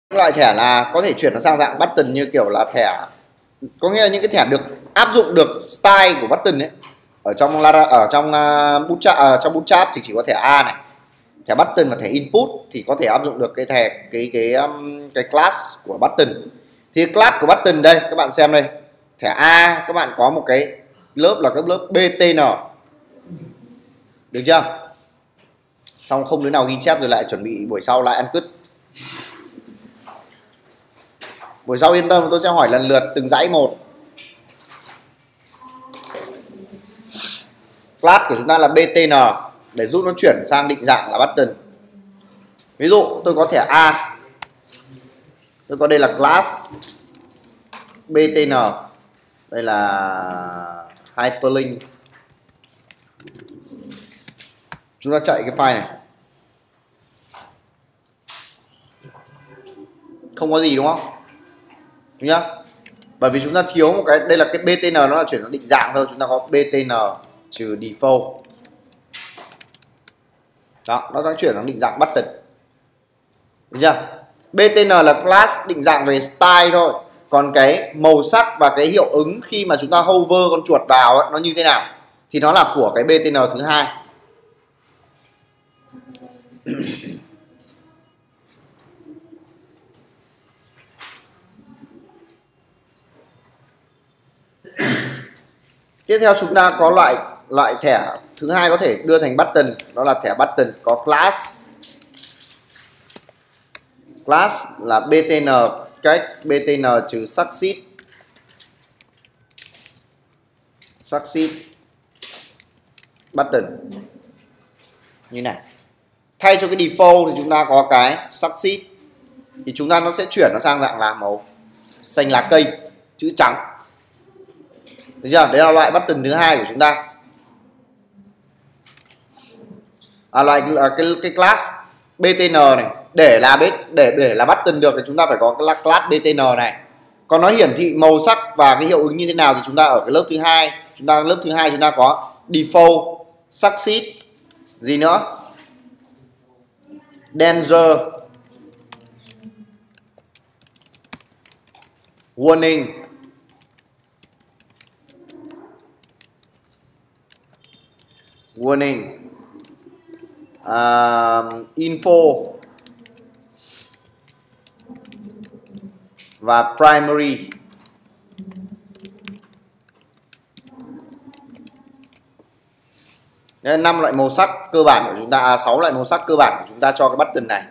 Loại thẻ là có thể chuyển nó sang dạng button như kiểu là thẻ, có nghĩa là những cái thẻ được áp dụng được style của button ấy. Ở trong Bootstrap thì chỉ có thẻ A này, thẻ button và thẻ input thì có thể áp dụng được cái thẻ cái class của button. Thì class của button đây các bạn xem đây, thẻ A các bạn có một cái lớp là cái lớp btn, được chưa? Xong không đứa nào ghi chép rồi lại chuẩn bị buổi sau lại ăn cứt. Buổi sau yên tâm, tôi sẽ hỏi lần lượt từng dãy một. Class của chúng ta là btn để giúp nó chuyển sang định dạng là button. Ví dụ tôi có thẻ A, tôi có đây là class btn, đây là hyperlink. Chúng ta chạy cái file này, không có gì đúng không? Đúng nhá. Bởi vì chúng ta thiếu một cái, đây là cái btn nó là chuyển nó định dạng thôi, chúng ta có btn trừ default. Đó, nó đã chuyển sang định dạng button. Được chưa? btn là class định dạng về style thôi. Còn cái màu sắc và cái hiệu ứng khi mà chúng ta hover con chuột vào ấy, nó như thế nào thì nó là của cái btn thứ hai. Tiếp theo chúng ta có loại thẻ thứ hai có thể đưa thành button, đó là thẻ button có class. Class là btn cách btn trừ succeed. Succeed button như này. Thay cho cái default thì chúng ta có cái succeed, thì chúng ta nó sẽ chuyển nó sang dạng là màu xanh lá cây, chữ trắng. Được chưa? Đấy là loại button thứ hai của chúng ta. Cái class btn này để là button được thì chúng ta phải có cái class btn này. Còn nó hiển thị màu sắc và cái hiệu ứng như thế nào thì chúng ta ở cái lớp thứ hai, chúng ta có default, succeed, gì nữa, danger, warning, info và primary. Đây là 5 loại màu sắc cơ bản của chúng ta, 6 loại màu sắc cơ bản của chúng ta cho cái button này.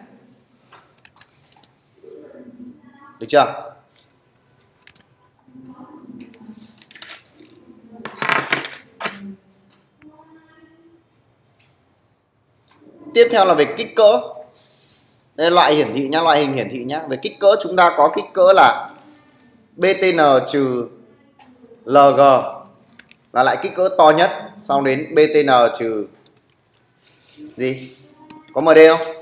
Được chưa? Tiếp theo là về kích cỡ. Đây là loại hiển thị nhá, loại hình hiển thị nhá. Về kích cỡ chúng ta có kích cỡ là btn trừ lg là lại kích cỡ to nhất, sau đến btn trừ gì? Có md không?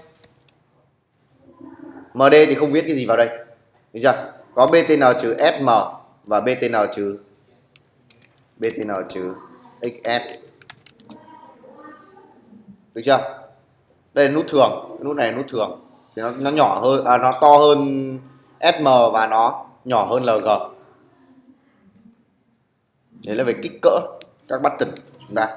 Md thì không viết cái gì vào đây. Được chưa? Có btn trừ sm và btn trừ xs. Được chưa? Đây là nút thường, cái nút này là nút thường. Thì nó nhỏ hơn, nó to hơn sm và nó nhỏ hơn lg. Đấy là về kích cỡ các button chúng ta.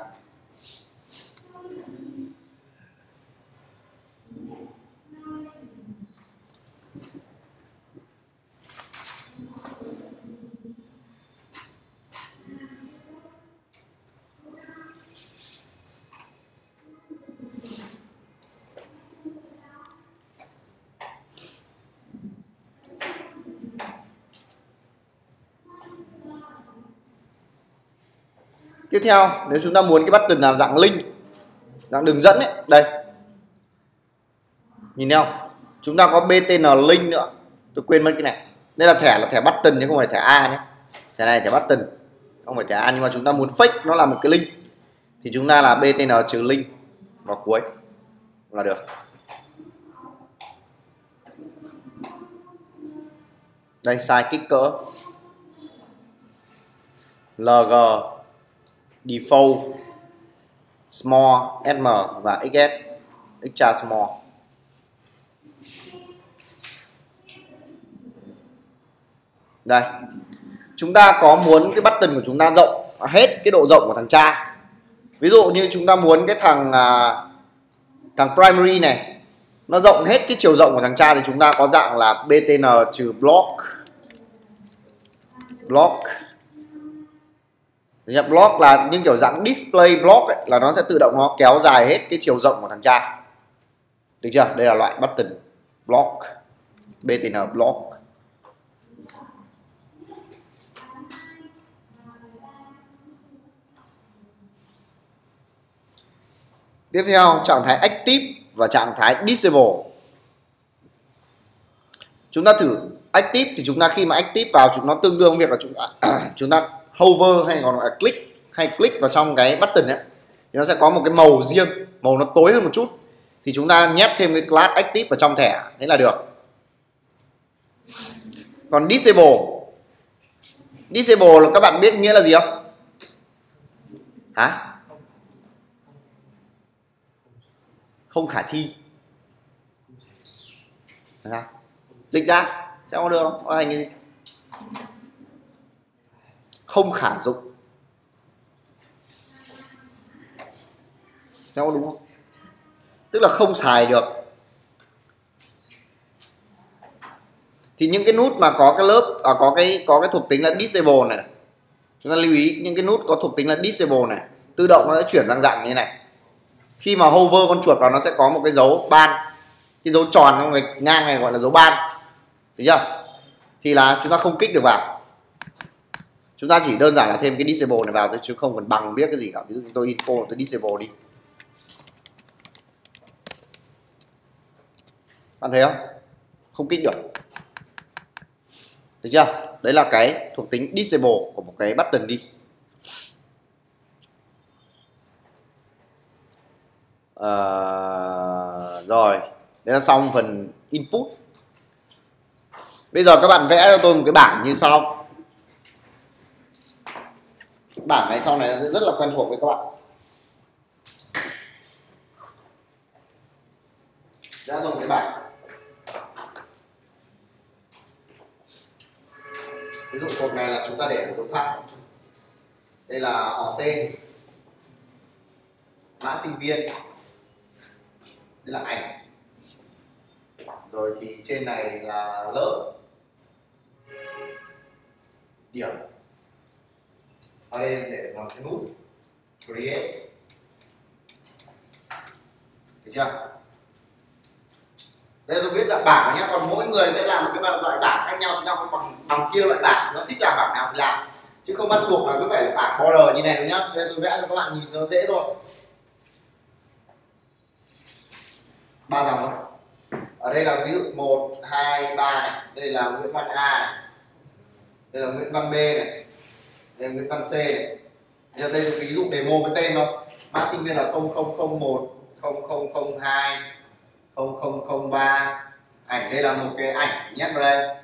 Tiếp theo, nếu chúng ta muốn cái button là dạng link, dạng đường dẫn ấy, đây. Nhìn thấy không? Chúng ta có btn link nữa. Tôi quên mất cái này. Đây là thẻ button chứ không phải thẻ A nhé. Thẻ này thẻ button, không phải thẻ A, nhưng mà chúng ta muốn fake nó là một cái link thì chúng ta là btn trừ link vào cuối là được. Đây, size kích cỡ lg, default, small, sm và xs, extra small. Đây, chúng ta có muốn cái button của chúng ta rộng hết cái độ rộng của thằng cha. Ví dụ như chúng ta muốn cái thằng primary này nó rộng hết cái chiều rộng của thằng cha thì chúng ta có dạng là btn trừ block. Block là những kiểu dạng display block ấy, là nó sẽ tự động nó kéo dài hết cái chiều rộng của thằng cha. Được chưa? Đây là loại button block, btn block. Tiếp theo, trạng thái active và trạng thái disable. Chúng ta thử active thì chúng ta khi mà active vào chúng nó tương đương việc là chúng ta hover hay còn là click vào trong cái button ấy, thì nó sẽ có một cái màu riêng, màu nó tối hơn một chút, thì chúng ta nhét thêm cái class active vào trong thẻ thế là được. Còn disable là các bạn biết nghĩa là gì không? Hả? Không khả thi. Là sao? Dịch ra sẽ có được không? Có thành cái gì? Không khả dụng. Sẽ có đúng không? Tức là không xài được. Thì những cái nút mà có cái lớp có cái thuộc tính là disable này, chúng ta lưu ý những cái nút có thuộc tính là disable này tự động nó sẽ chuyển sang dạng như thế này. Khi mà hover con chuột vào nó sẽ có một cái dấu ban, cái dấu tròn trong cái ngang này gọi là dấu ban, được chưa? Thì là chúng ta không kích được vào, chúng ta chỉ đơn giản là thêm cái disable này vào thôi chứ không cần bằng biết cái gì cả. Ví dụ như tôi info tôi disable đi, bạn thấy không? Không kích được, được chưa? Đấy là cái thuộc tính disable của một cái button đi. Rồi, đấy là xong phần input. Bây giờ các bạn vẽ cho tôi một cái bảng như sau. Bảng này sau này nó sẽ rất là quen thuộc với các bạn. Vẽ cho tôi một cái bảng. Ví dụ cột này là chúng ta để dấu thẳng. Đây là họ tên, mã sinh viên, đây là ảnh. Rồi thì trên này là lớp, điểm. Ở đây để một cái nút create, được chưa? Đây tôi viết dạng bảng nhé, còn mỗi người sẽ làm một cái loại bảng khác nhau, chúng ta không bằng kia loại bảng, nó thích làm bảng nào thì làm, chứ không bắt buộc là cứ phải là bảng border như này đâu nhá. Đây tôi vẽ cho các bạn nhìn nó dễ thôi. 3 dòng thôi. Ở đây là ví dụ 1, 2, 3 này, đây là Nguyễn Văn A này, đây là Nguyễn Văn B này, đây là Nguyễn Văn C này. Giờ đây là ví dụ demo cái tên thôi. Mã sinh viên là 0001, 0002, 0003. Ảnh đây là một cái ảnh nhét vào đây.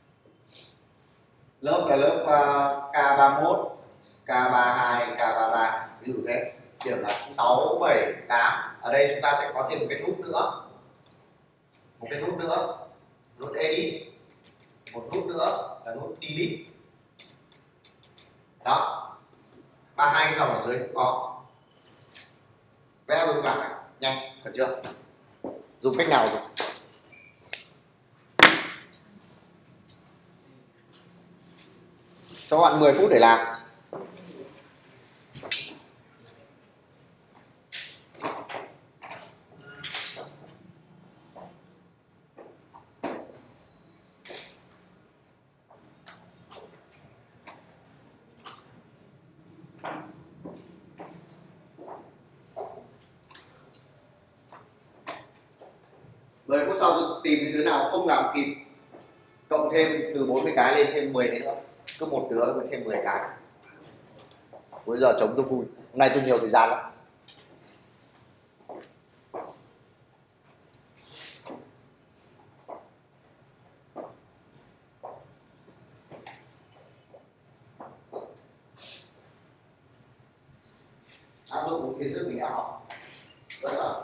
Lớp là lớp K31, K32, K33, ví dụ thế. Điểm là 6, 7, 8. Ở đây chúng ta sẽ có thêm một cái nút nữa. Một cái nút nữa, nút edit. Một nút nữa là nút delete. Đó. 32 cái dòng ở dưới cũng có. Vẽ luôn bảng này, nhanh, cần chưa? Dùng cách nào dùng? Cho các bạn 10 phút để làm. Mười phút sau tôi tìm cái đứa nào không làm kịp cộng thêm từ 40 cái lên thêm 10 nữa, cứ một đứa mới thêm 10 cái. Bây giờ chống tôi vui, hôm nay tôi nhiều thời gian lắm. Áp dụng một kiến thức mình đã học. Đấy là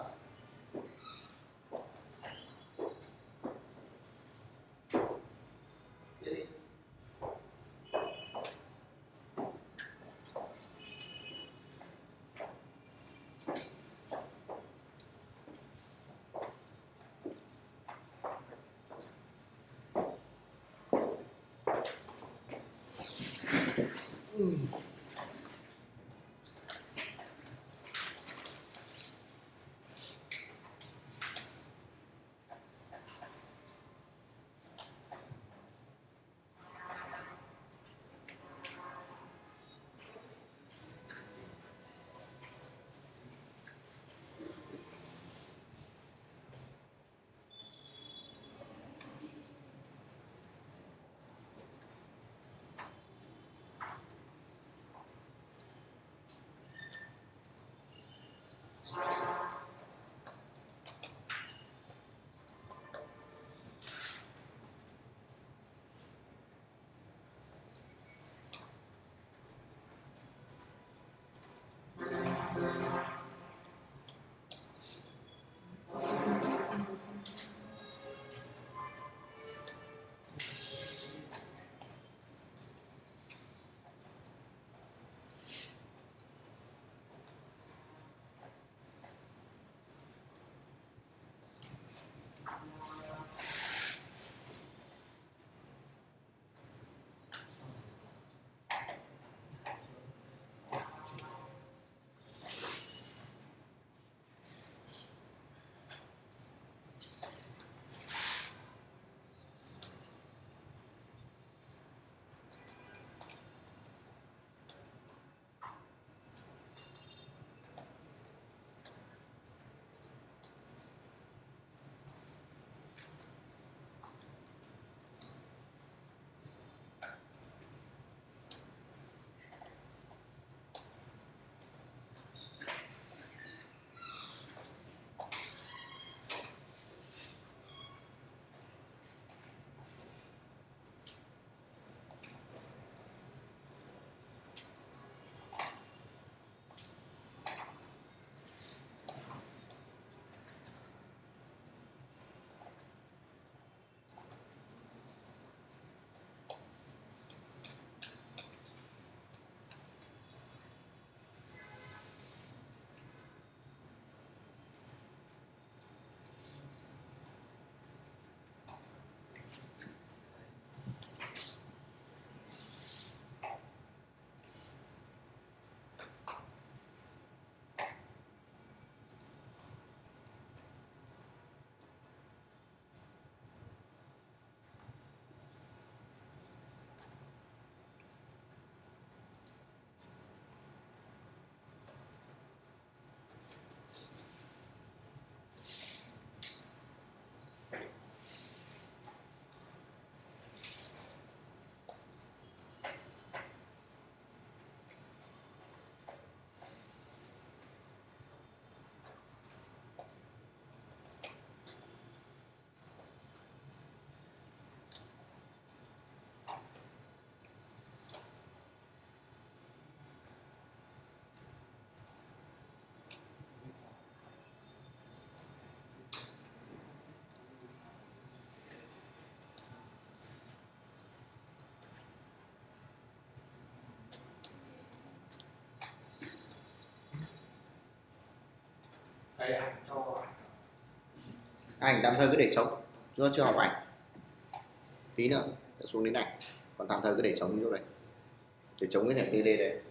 Ảnh tạm thời cứ để trống, chúng ta chưa học ảnh, tí nữa sẽ xuống đến ảnh, còn tạm thời cứ để trống chỗ này, để trống cái thẻ tele đấy.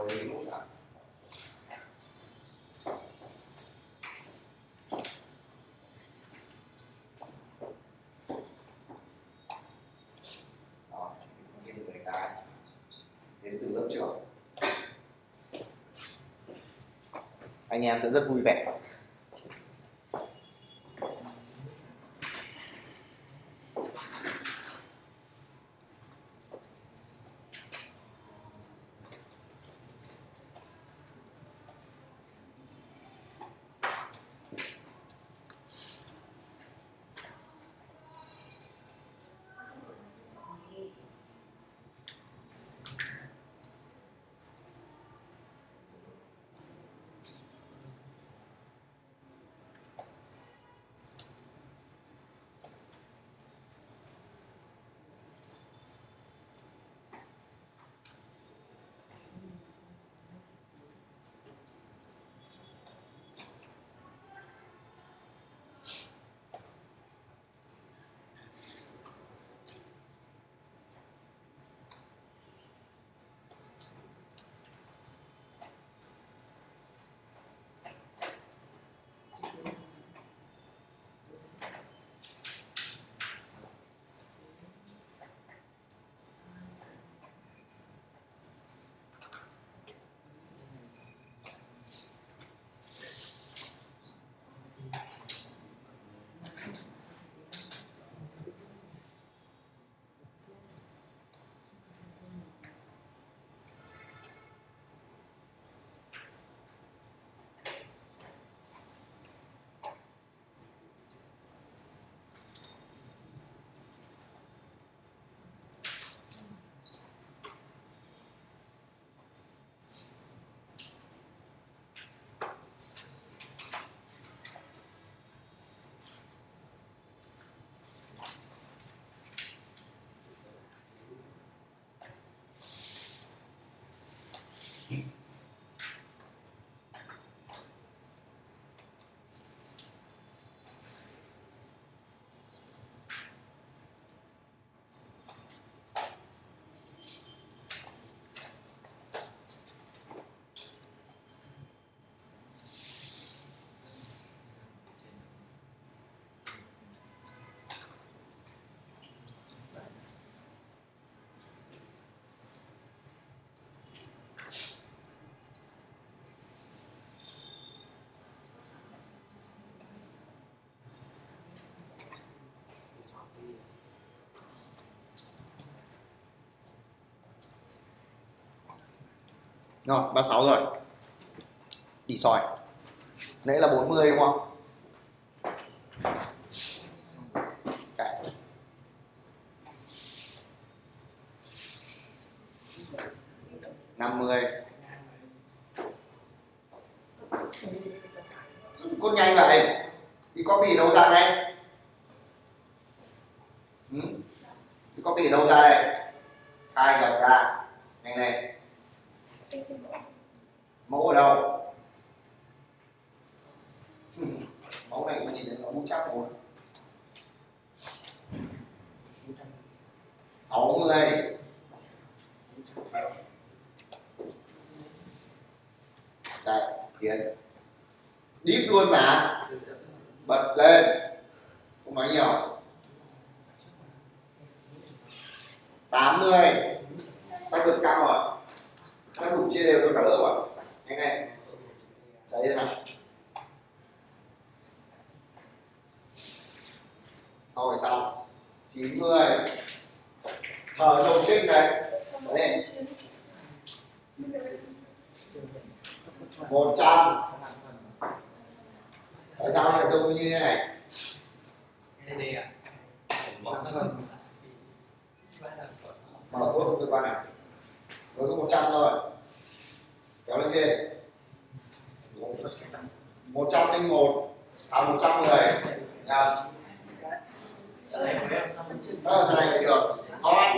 ngồi đấy nút ạ. Đó, thêm người cái đến từ lớp trưởng, anh em sẽ rất vui vẻ. Rồi, 36 rồi. Đi soi. Nãy là 40 đúng không? Cái. Năm mươi. Cốt nhanh vậy. Đi copy đâu ra đây? Đi copy đâu ra đây? Khai nhập ra. Nhanh này. Mẫu ở đâu? Mẫu này mình nhìn thấy nó bút chắc rồi. 60. Đây, tiến. Deep luôn mà. Bật lên. Không nói nhiều. 80. Sắp được trăm rồi. Sắp đủ chia đều cho cả lớp rồi. Nhanh này. Chạy thế nào. Rồi xong. 90. Sờ đầu trên này. Đấy. 100. Tại sao lại trông như thế này? Mở cốt cơ quan này. Mới có 100 thôi. Kéo lên trên. 101. À 110. Nhầm. Thế này được. Hot.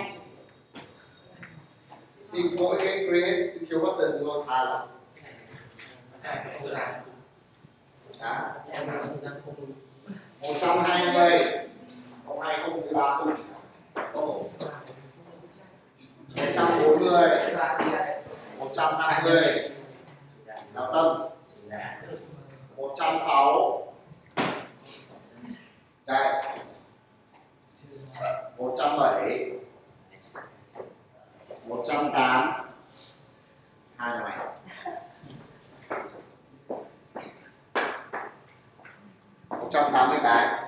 Xin mỗi cái create thiếu button thôi thà là. Đó. 120. 020 140. 140. 150 nào tâm 160 chạy 170 180 hai mày 180 cái.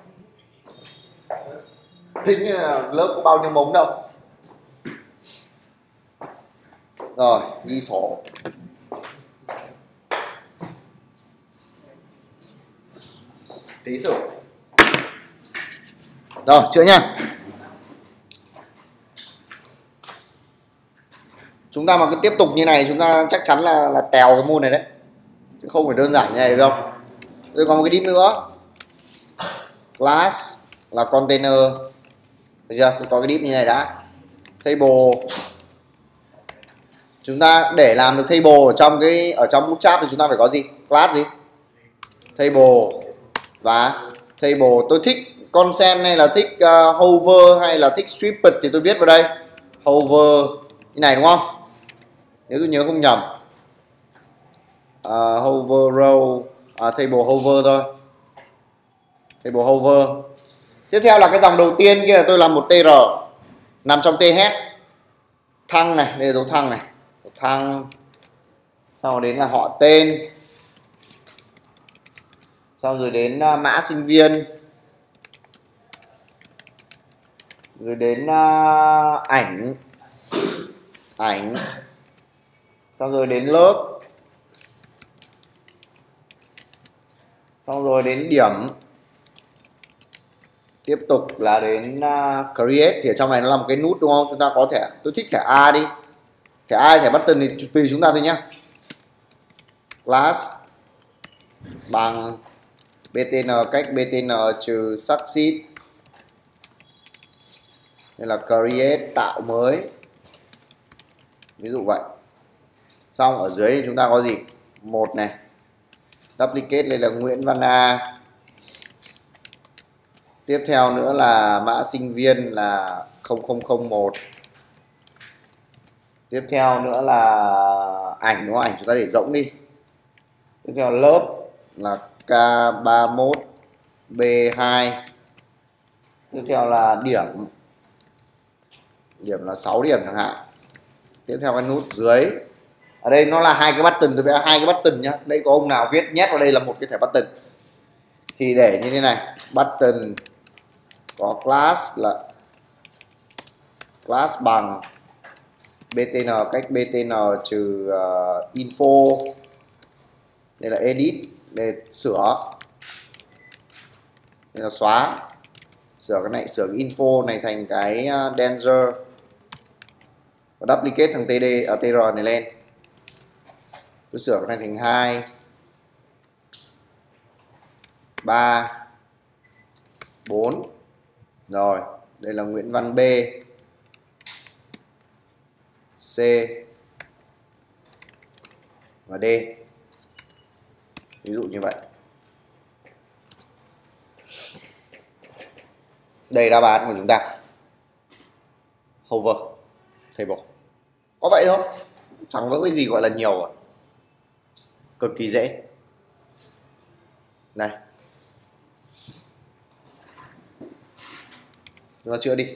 Tính lớp có bao nhiêu mống đâu. Rồi ghi sổ. Tí sổ. Rồi chưa nhá. Chúng ta mà cứ tiếp tục như này chúng ta chắc chắn là tèo cái môn này đấy, chứ không phải đơn giản như này được không. Rồi còn một cái tip nữa, class là container, được chưa? Có cái tip như này đã. Table, chúng ta để làm được table ở trong bootstrap thì chúng ta phải có gì? Class gì? Table. Và table tôi thích consent hay là thích hover hay là thích stripped thì tôi viết vào đây hover như này đúng không? Nếu tôi nhớ không nhầm, hover row, table hover thôi, table hover. Tiếp theo là cái dòng đầu tiên kia là tôi làm một tr nằm trong th thăng này, đây là dấu thăng này, thăng, sau rồi đến là họ tên, sau rồi đến mã sinh viên, rồi đến ảnh, xong rồi đến lớp, xong rồi đến điểm, tiếp tục là đến create. Thì ở trong này nó là một cái nút đúng không? Chúng ta có thẻ, tôi thích thẻ A đi, thẻ A thẻ button thì tùy chúng ta thôi nhé. Class bằng btn cách btn trừ succeed, đây là create tạo mới, ví dụ vậy. Xong ở dưới chúng ta có gì? Một này, duplicate đây là Nguyễn Văn A. Tiếp theo nữa là mã sinh viên là 0001. Tiếp theo nữa là ảnh đúng không? Ảnh chúng ta để rỗng đi. Tiếp theo lớp là K31B2. Tiếp theo là điểm là 6 điểm chẳng hạn. Tiếp theo cái nút dưới, ở đây nó là hai cái button, tôi vẽ hai cái button nhá. Đây có ông nào viết nhét vào đây là một cái thẻ button thì để như thế này, button có class là class bằng btn cách btn trừ info, đây là edit, để sửa, đây là xóa, sửa cái này, sửa cái info này thành cái danger, và duplicate thằng tr này lên, tôi sửa cái này thành 2 3 4. Rồi đây là Nguyễn Văn B, C và D, ví dụ như vậy. Đây đáp án của chúng ta, hover table, có vậy thôi, chẳng có cái gì gọi là nhiều à. Cực kỳ dễ này. Chúng ta chữa đi.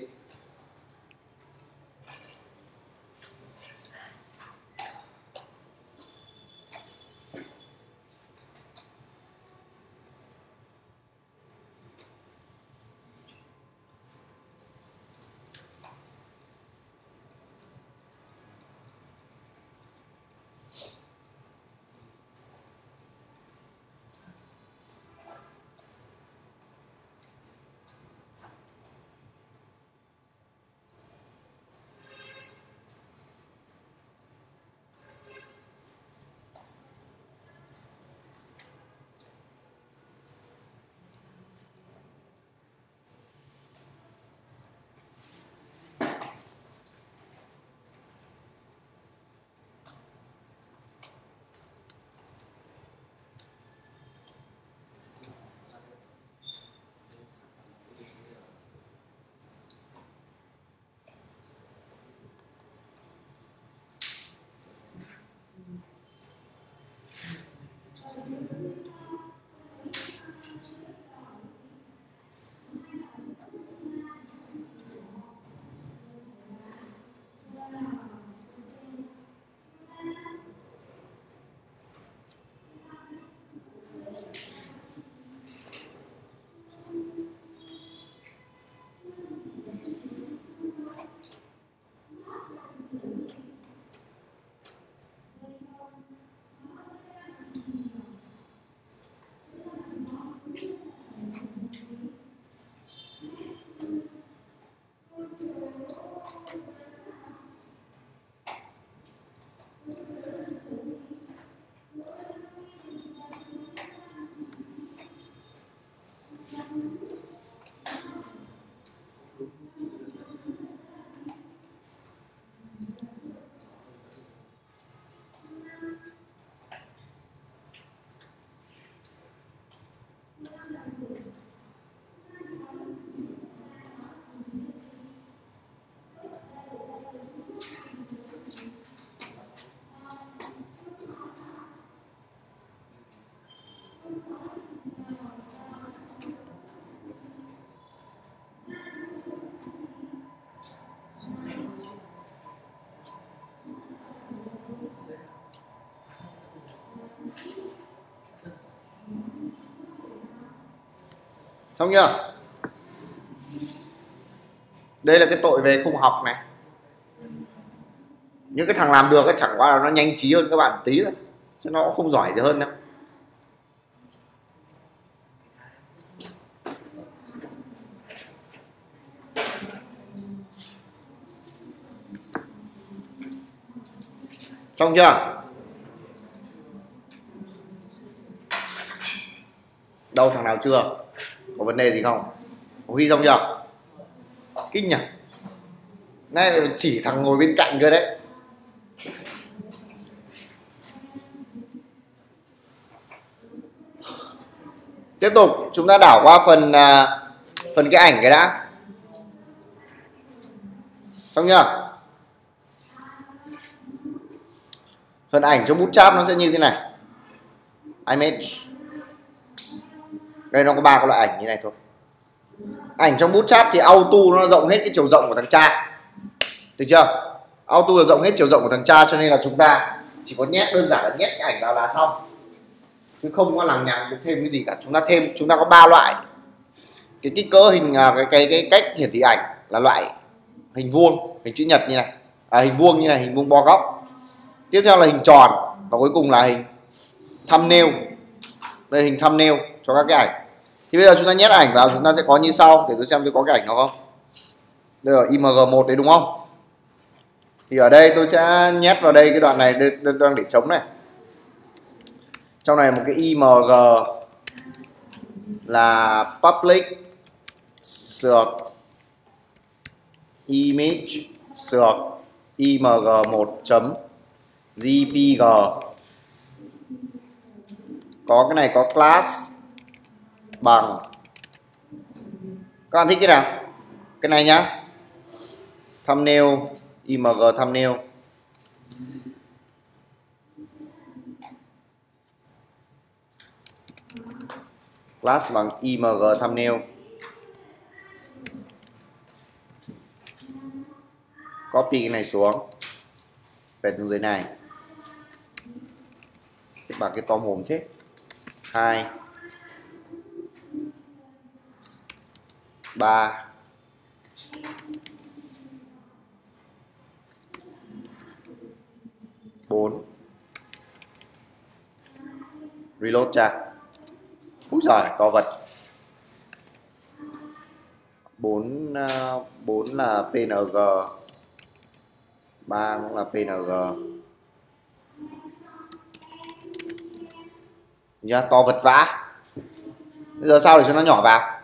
Xong chưa? Đây là cái tội về không học này. Những cái thằng làm được ấy, chẳng qua là nó nhanh trí hơn các bạn tí thôi, chứ nó cũng không giỏi gì hơn đâu. Xong chưa? Đâu thằng nào chưa? Có vấn đề gì không? Có ghi xong chưa? Kinh nhỉ? Này chỉ thằng ngồi bên cạnh cơ đấy. Tiếp tục chúng ta đảo qua phần cái ảnh cái đã. Xong chưa? Phần ảnh trong Bootstrap nó sẽ như thế này. Image. Đây nó có 3 cái loại ảnh như này thôi. Ảnh trong Bootstrap thì auto nó rộng hết cái chiều rộng của thằng cha. Được chưa? Auto là rộng hết chiều rộng của thằng cha, cho nên là chúng ta chỉ có nhét, đơn giản là nhét cái ảnh vào là xong. Chứ không có lằng nhằng được thêm cái gì cả. Chúng ta có 3 loại. Cái kích cỡ hình cái cách hiển thị ảnh là loại hình vuông, hình chữ nhật như này. Hình vuông như này, hình vuông bo góc. Tiếp theo là hình tròn và cuối cùng là hình thumbnail. Đây là hình thumbnail cho các cái ảnh. Thì bây giờ chúng ta nhét ảnh vào, chúng ta sẽ có như sau. Để tôi xem tôi có cái ảnh nào không. Đây là img1 đấy đúng không? Thì ở đây tôi sẽ nhét vào đây cái đoạn này đang để trống này. Trong này một cái img là public sược image sược img1.jpg. Có cái này có class bằng, các bạn thích cái nào? Cái này nhá, thumbnail, img thumbnail. Class bằng img thumbnail. Copy cái này xuống, về xuống dưới này. Cái bằng cái to mồm thế. 2 3 4. Reload ra. Úi giời, to vật. 4 là PNG, 3 cũng là PNG. Nhá, to vật vã. Bây giờ sao để cho nó nhỏ vào?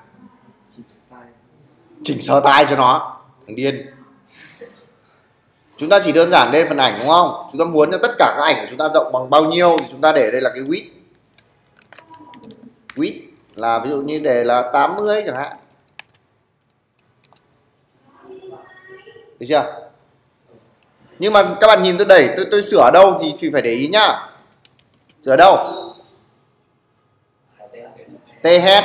Chỉnh style cho nó, thằng điên. Chúng ta chỉ đơn giản lên phần ảnh đúng không? Chúng ta muốn cho tất cả các ảnh của chúng ta rộng bằng bao nhiêu thì chúng ta để đây là cái width. Width là ví dụ như để là 80 chẳng hạn. Được chưa? Nhưng mà các bạn nhìn tôi đẩy, tôi sửa ở đâu thì phải để ý nhá. Sửa ở đâu? TH.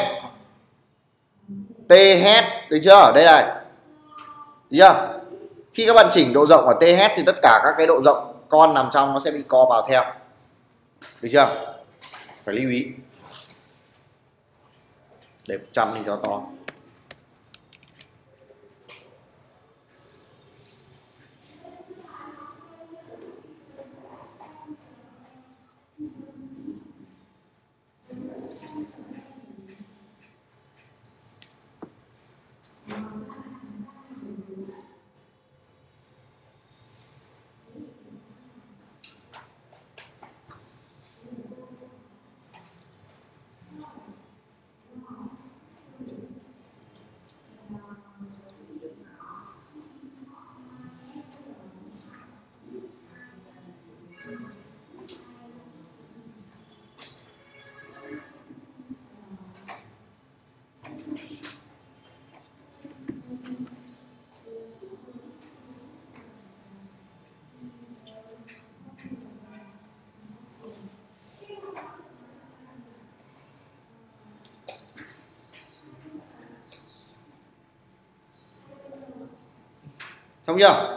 TH, được chưa? Đây này. Được chưa? Khi các bạn chỉnh độ rộng ở TH thì tất cả các cái độ rộng con nằm trong nó sẽ bị co vào theo. Được chưa? Phải lưu ý. Để 100 thì cho to. Xong chưa?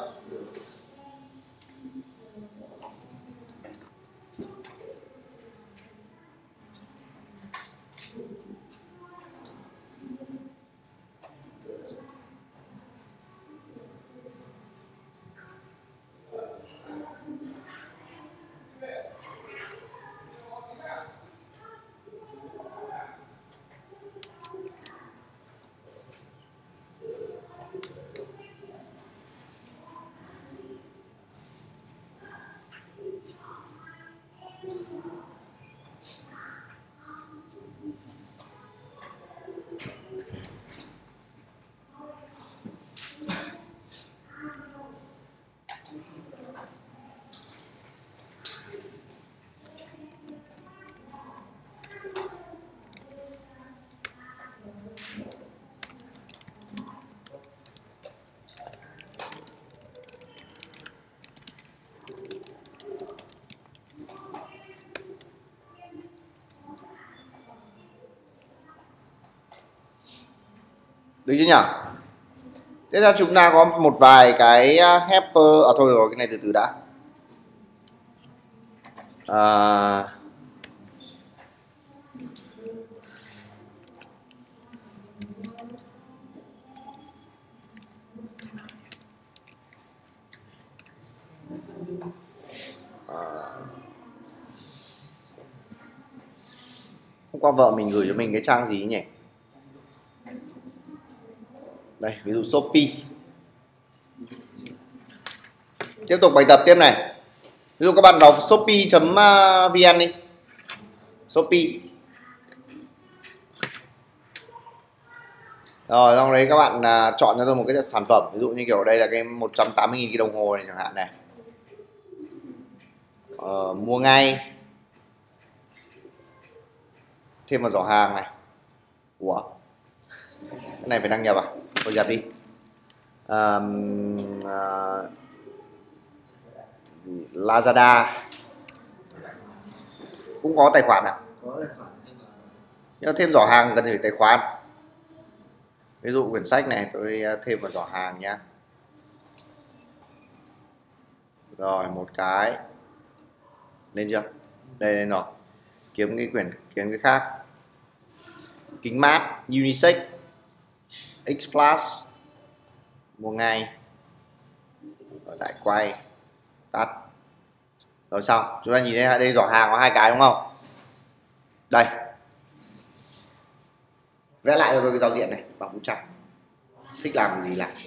Được chưa nhỉ? Thế là chúng ta có một vài cái helper. Thôi rồi, cái này từ từ đã. Hôm qua vợ mình gửi cho mình cái trang gì nhỉ? Đây, ví dụ Shopee. Tiếp tục bài tập tiếp này. Ví dụ các bạn vào shopee.vn đi. Shopee. Rồi, xong đấy các bạn chọn cho tôi một cái sản phẩm. Ví dụ như kiểu đây là cái 180.000 cái đồng hồ này chẳng hạn này. Mua ngay. Thêm vào giỏ hàng này. Ủa? Cái này phải đăng nhập à? Thôi dẹp đi. Lazada cũng có tài khoản à? Nhưng thêm giỏ hàng cần phải tài khoản. Ví dụ quyển sách này tôi thêm vào giỏ hàng nhá. Rồi một cái lên chưa? Đây lên rồi. Kiếm cái khác. Kính mát unisex X flash mua ngay. Rồi lại quay tắt. Rồi xong, chúng ta nhìn đây giỏ hàng có hai cái đúng không? Đây. Vẽ lại cho tôi cái giao diện này bằng bút chạm. Thích làm cái gì làm.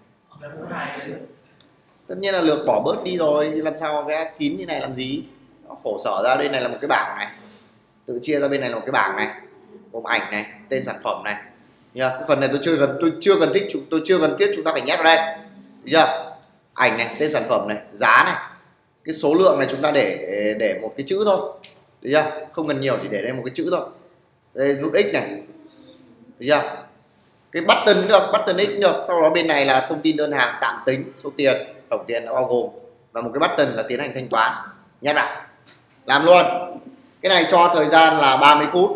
Tất nhiên là lược bỏ bớt đi rồi, làm sao vẽ kín như này làm gì? Nó khổ sở ra. Đây này là một cái bảng này. Tự chia ra bên này là một cái bảng này. Gồm ảnh này, tên sản phẩm này. Cái phần này tôi chưa cần thiết chúng ta phải nhét vào đây. Được chưa? Ảnh này, tên sản phẩm này, giá này. Cái số lượng này chúng ta để một cái chữ thôi. Được chưa? Không cần nhiều, chỉ để đây một cái chữ thôi. Đây nút X này. Được chưa? Cái button cũng được, button X cũng được. Sau đó bên này là thông tin đơn hàng, tạm tính, số tiền, tổng tiền đã bao gồm. Và một cái button là tiến hành thanh toán. Nhét vào. Làm luôn. Cái này cho thời gian là 30 phút.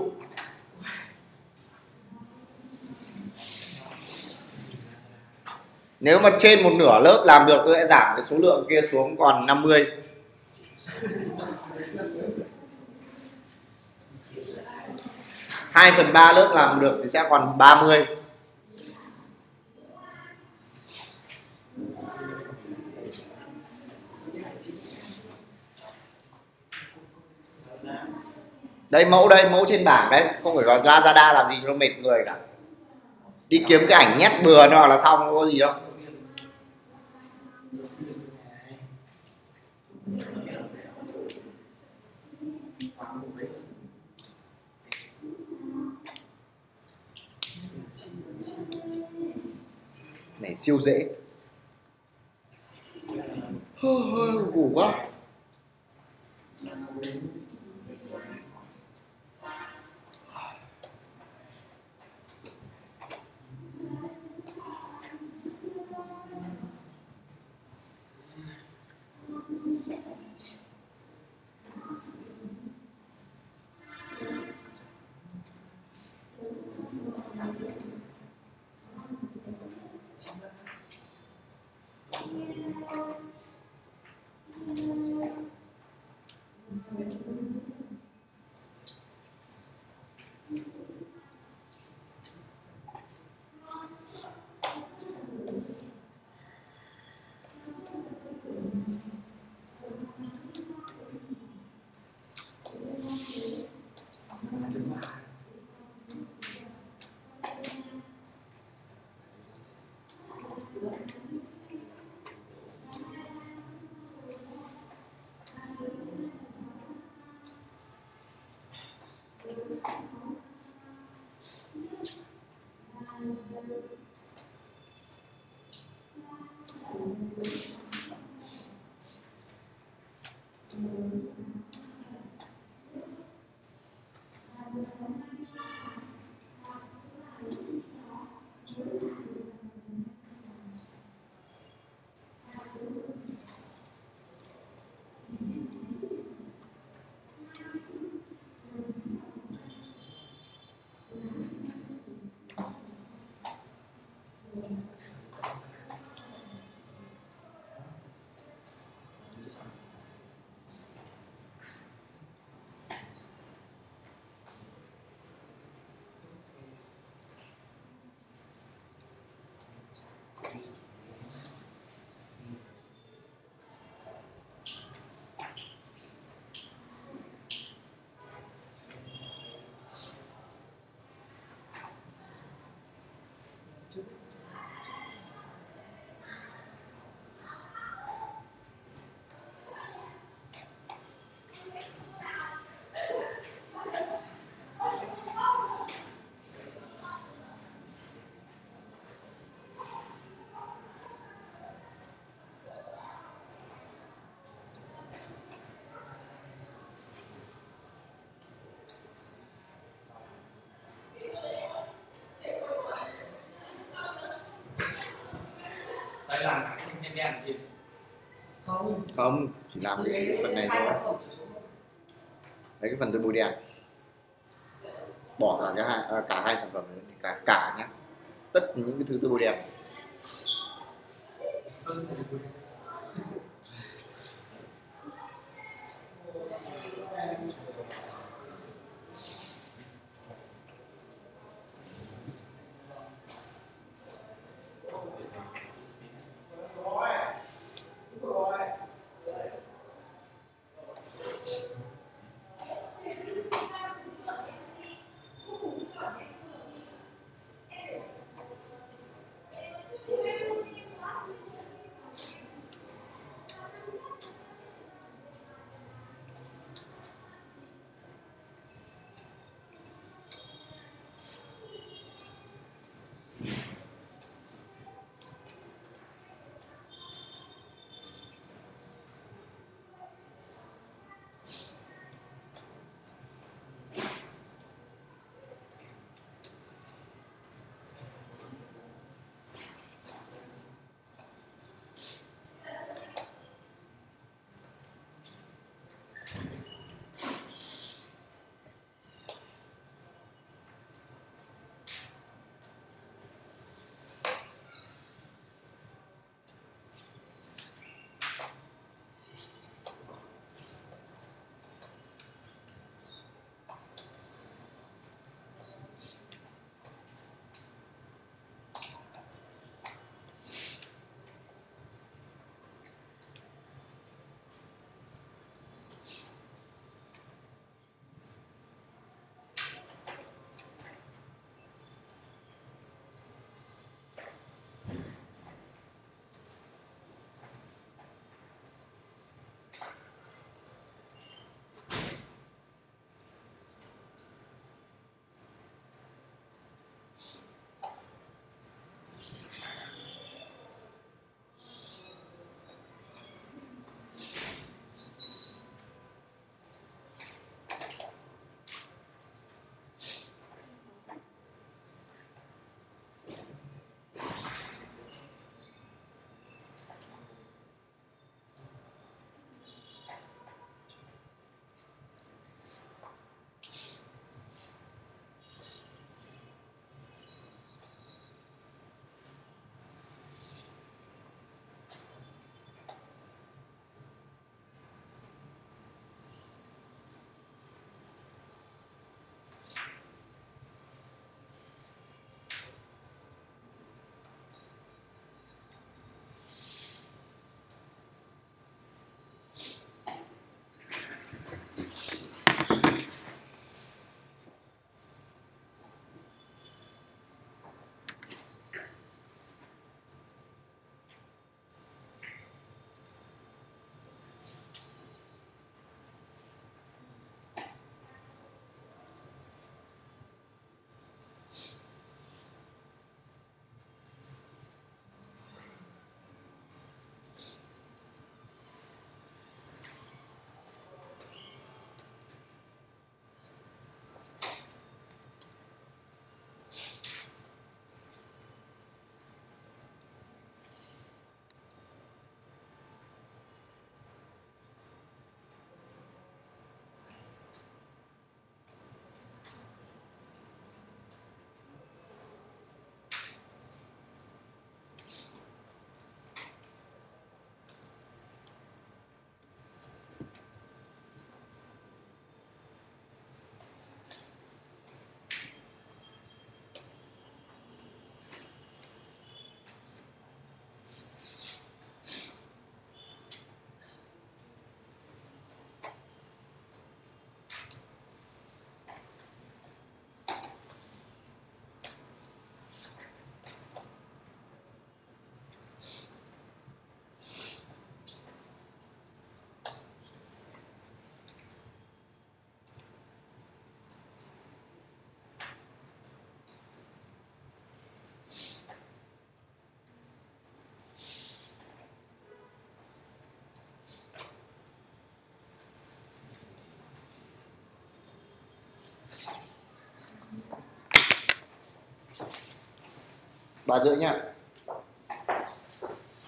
Nếu mà trên một nửa lớp làm được tôi sẽ giảm cái số lượng kia xuống còn 50. Hai phần ba lớp làm được thì sẽ còn 30. Đây mẫu trên bảng đấy, không phải vào Lazada làm gì cho mệt người cả. Đi kiếm cái ảnh nhét bừa nó là xong, không có gì đâu. Này siêu dễ. Ngủ quá. Đây làm cái đen đen gì? Không, chỉ làm cái phần này thôi. Đấy, cái phần turbo đen bỏ cả hai sản phẩm này, cả nhá, tất những cái thứ turbo đen. Ba rưỡi nhá.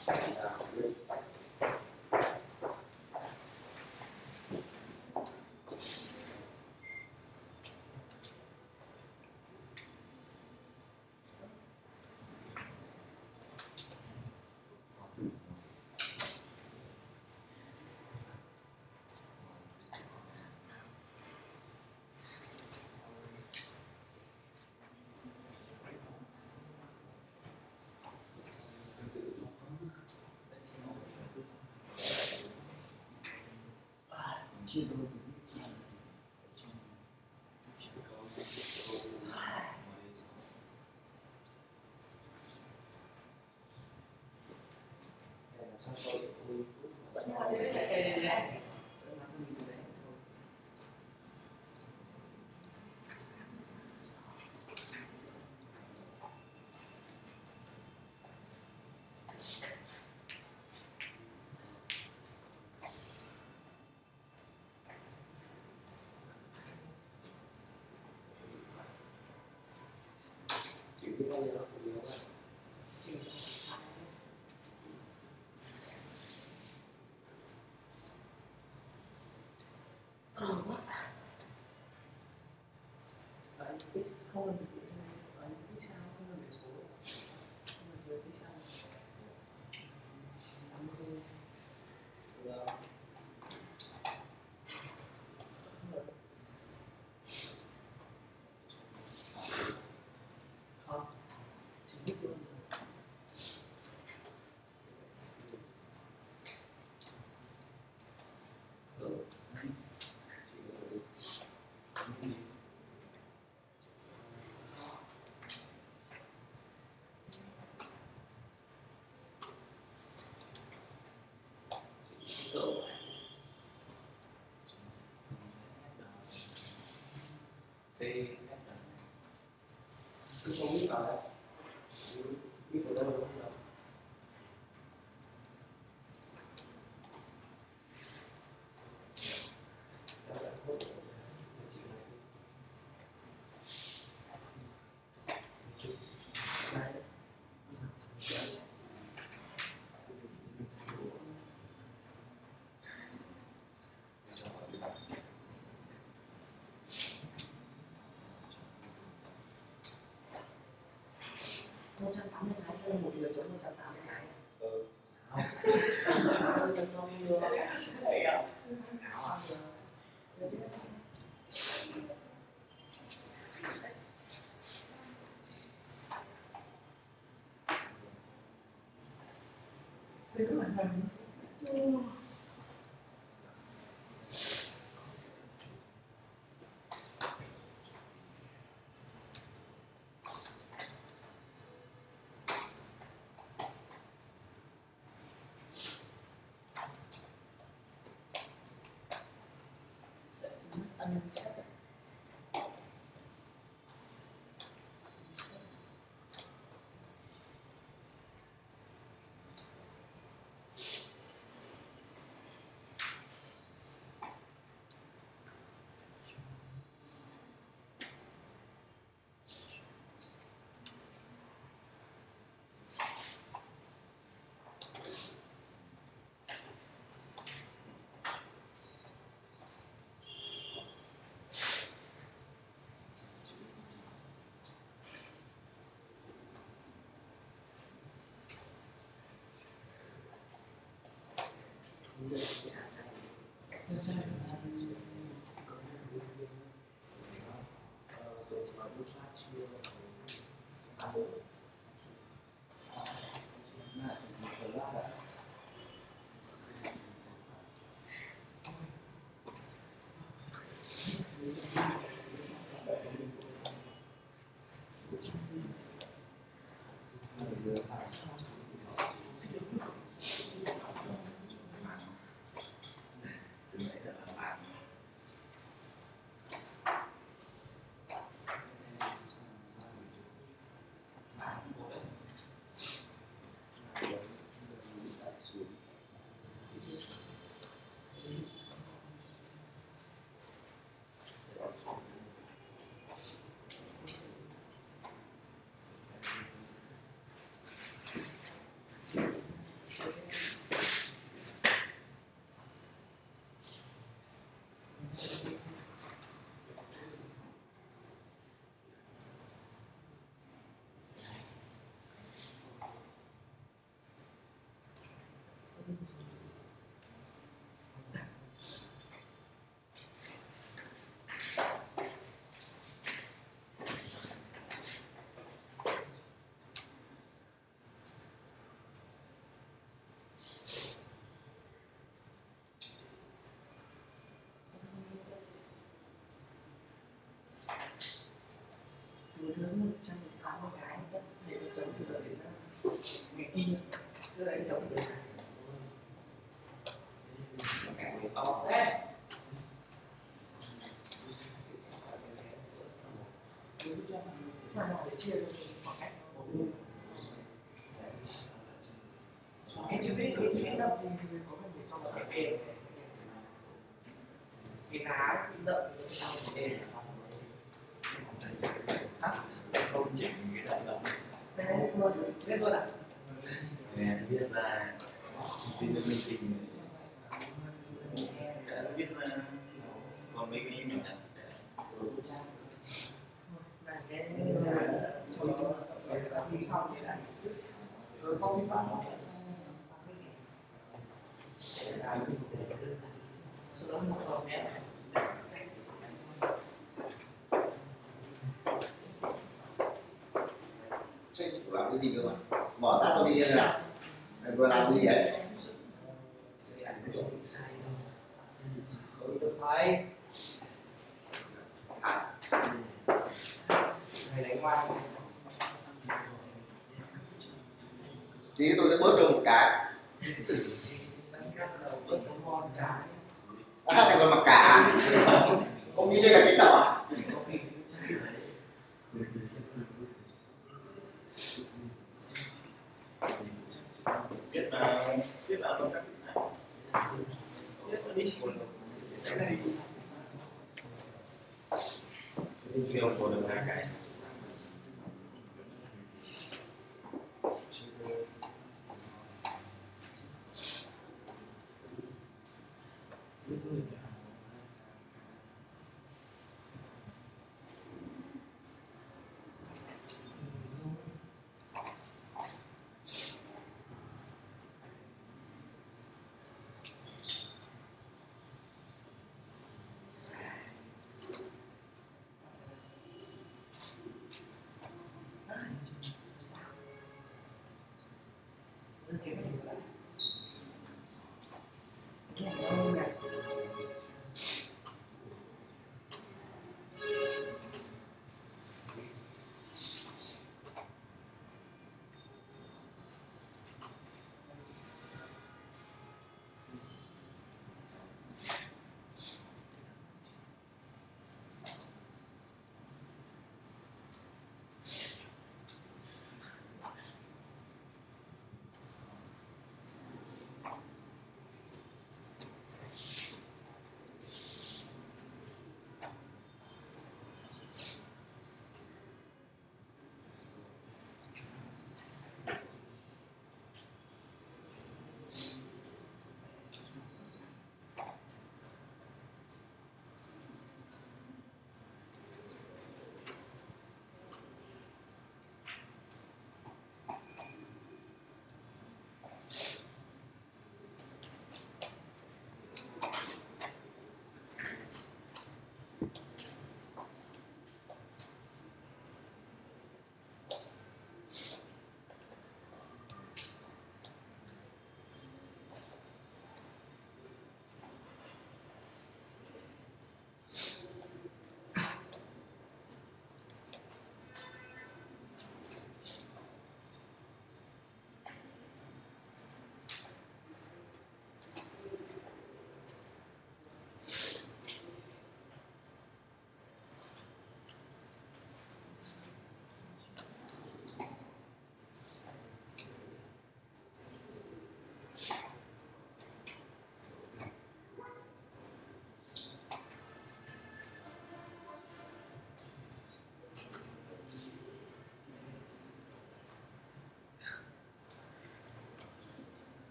Không làm được cái này, ở phía sau không làm được số, không làm được phía sau. Không, chỉ biết luôn. Cứ không biết rồi, biết rồi đâu rồi. Một trăm tám mươi hai hơn một người trốn 182. Không. Là xong chưa? Anh chắc cái chữ đậm thì có thể để trong cái êm, cái giá đậm trong cái êm không chỉnh cái đại động thế luôn biết luôn à? viết ra tin được minh tinh cả viết ra còn mấy cái nhỏ nhặt là cái cho người ta sinh xong thì lại rồi không biết bảo số đó một hợp nhé. Chơi chủ làm cái gì cơ mà mở ra tôi đi như nào vừa làm gì đấy Được thôi. à, Này đánh ngoan. tí tôi sẽ bớt cho một cái Đánh các đầu rất có ngon cái. này còn mặc cả không nghĩ chơi cả cái chậu à viết vào trong các sách nhiều của được hai cái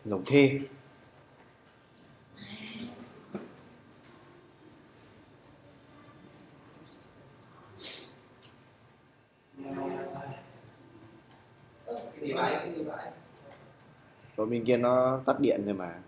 Nồng thê. Cái gì vậy? Cái gì vậy? Rồi bên kia nó tắt điện rồi mà.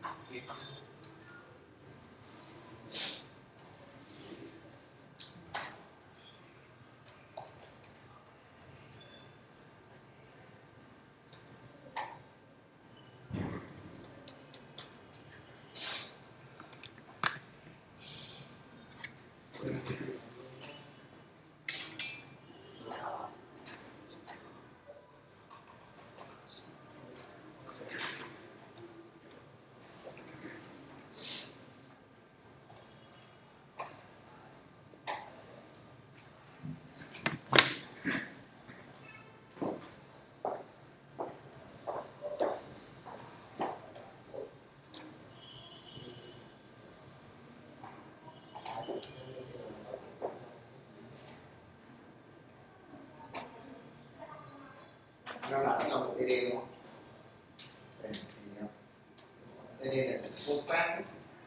Nó là trong một TD đúng không? Đây, TD này postpack.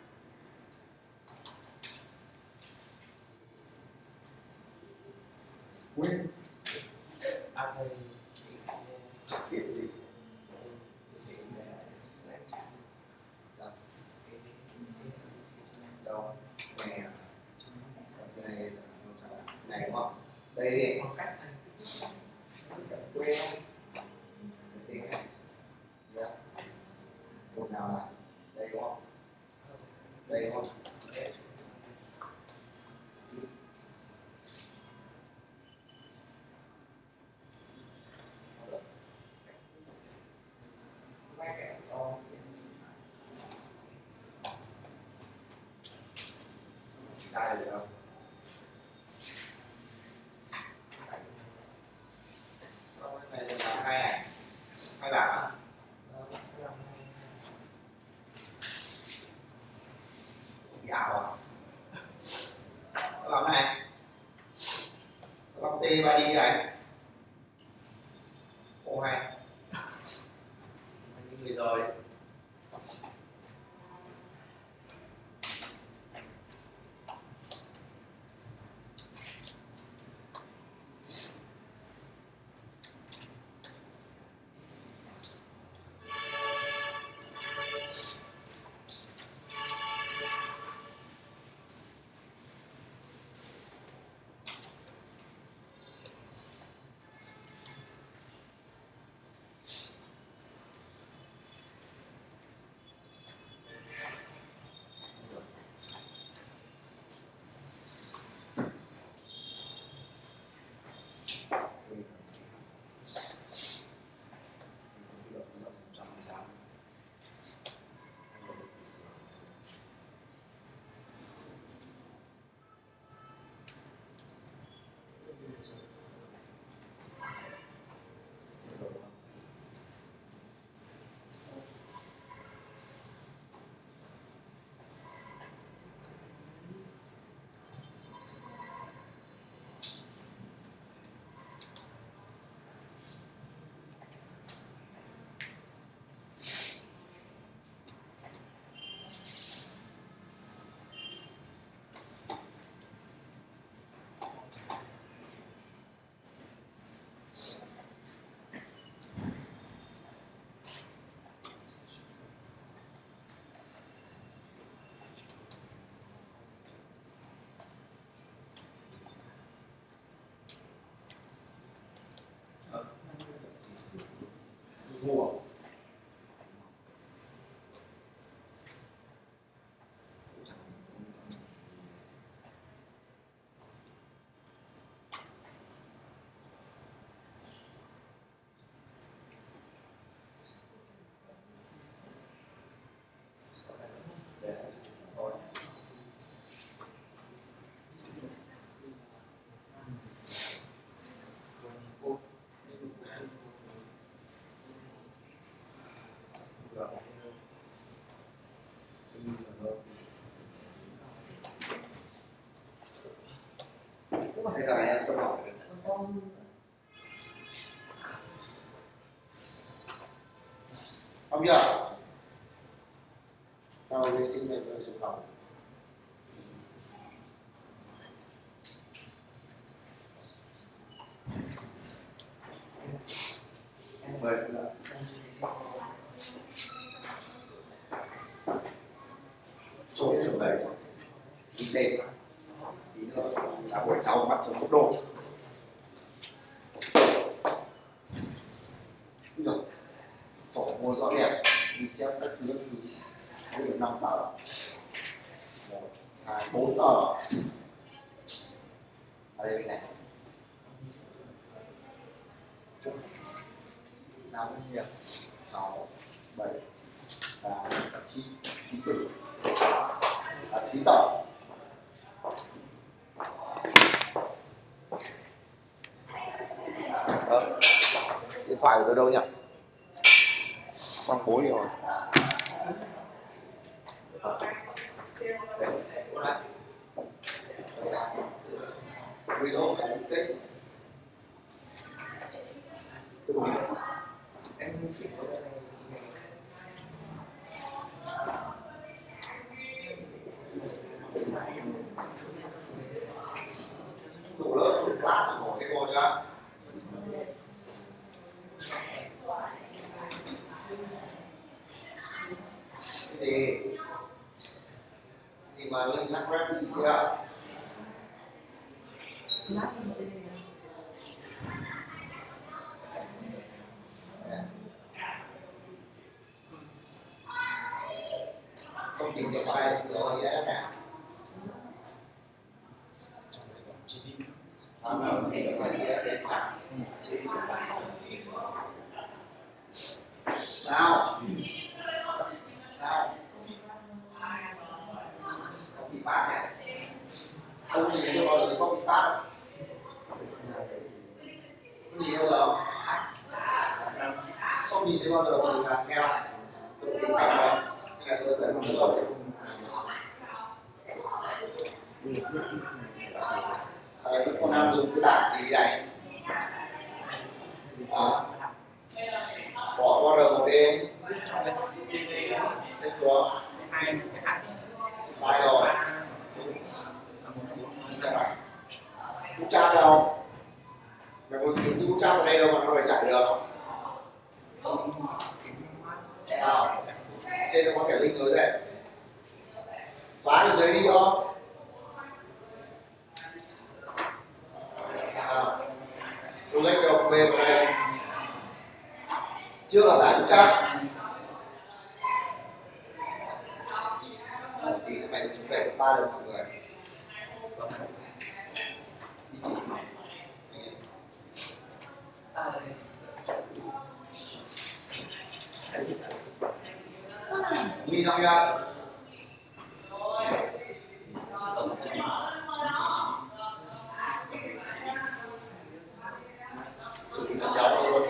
Nguyên biết gì? Đâu? Này này đúng không? Đây đi. Quen tiếng này. Một nào là đây đúng không? Đây đúng không? Sai được không? Này là hai ảnh, hai bảng. Ảo à? Làm này. Làm T ba đi này. Ô hay. Những người rồi. Mua. Cũng phải dài em cho hỏi. Xong chưa? 10 nữa. Chỗ chỗ đấy đi lên tí nữa là buổi sau bắt xuống tốc độ. Được. Sổ ngồi rõ ràng, ghi chép các thứ thì điểm 5 tờ, 1, 2, 4 tờ. Ở đây này. 5, 6, 7, 8, 9, 9 tử. 9 tờ. Điện thoại của tôi đâu nhỉ? Quăng bố đi rồi. Video phải ok. Đủ lớn đủ lát rồi cái cô nhá. Thì mà lên nắp rap gì kia không tìm được file gì đó gì đấy cả. Nào không bị phát này không nhìn thấy bao giờ không bị phát không nhìn bao giờ không nhìn thấy bao giờ thì làm theo tôi bị phát rồi nên là tôi sẽ không rồi. Các con nam dùng cái đạn gì này bỏ qua rồi một đêm xếp xuống sai rồi xem này bút chát đâu mày muốn tìm cái bút chát ở đây đâu mà nó phải chạy được trên nó có thể link tới đây phá ở dưới đi không tôi lấy được về vào đây chưa là tải bút chát thì cái này chúng về được 3 lần mọi người. Đi xong chưa? Xử lý gần nhau luôn.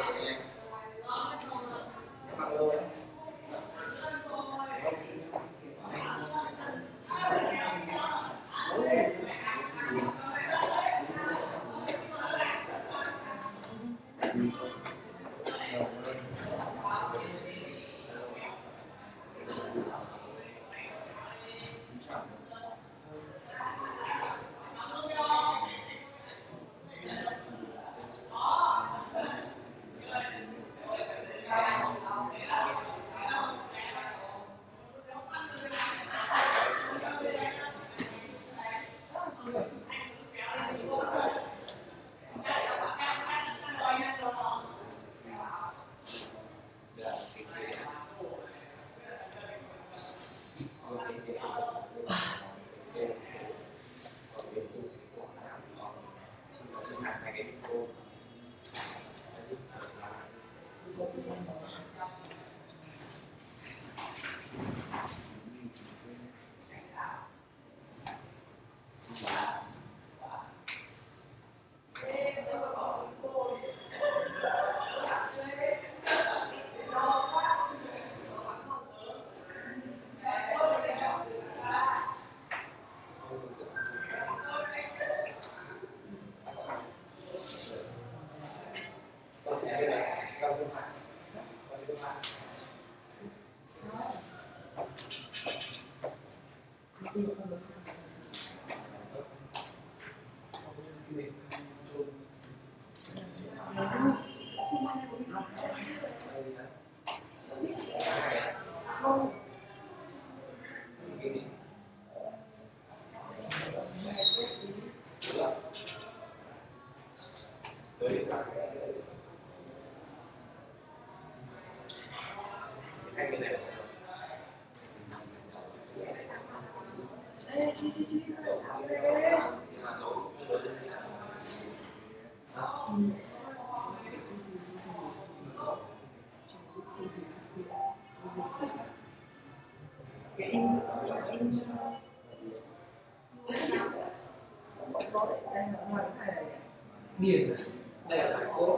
Điền đây là bài cốt.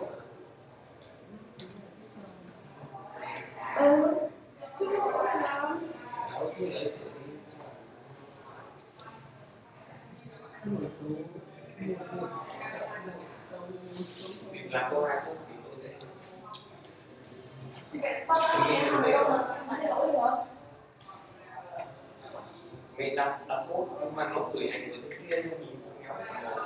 Là câu hai không mình đặt cốt mà nó gửi ảnh với cái kia nhìn nhau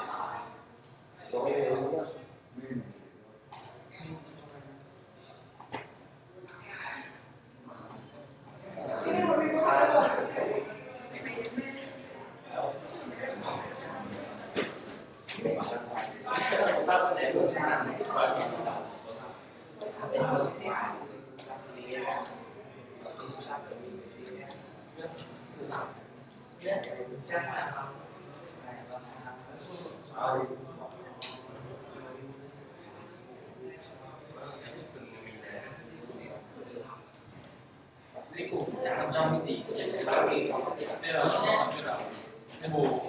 cái cục chẳng trong gì cái báo gì đây là cái bù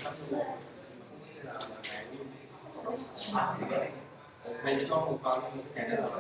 mình cho một con cái này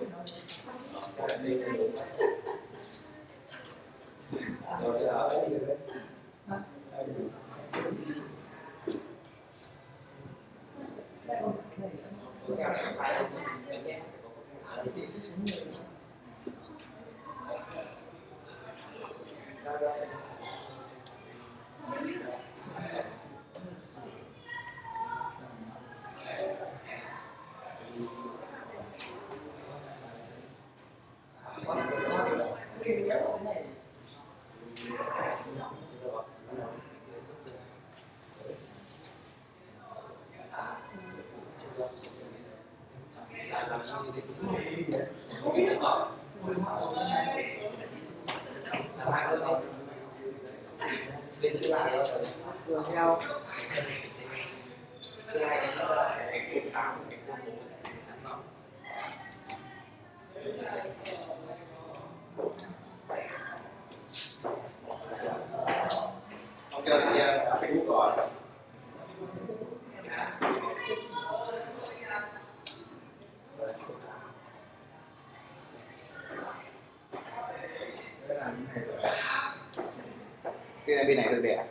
cái bên này hơi bẻ.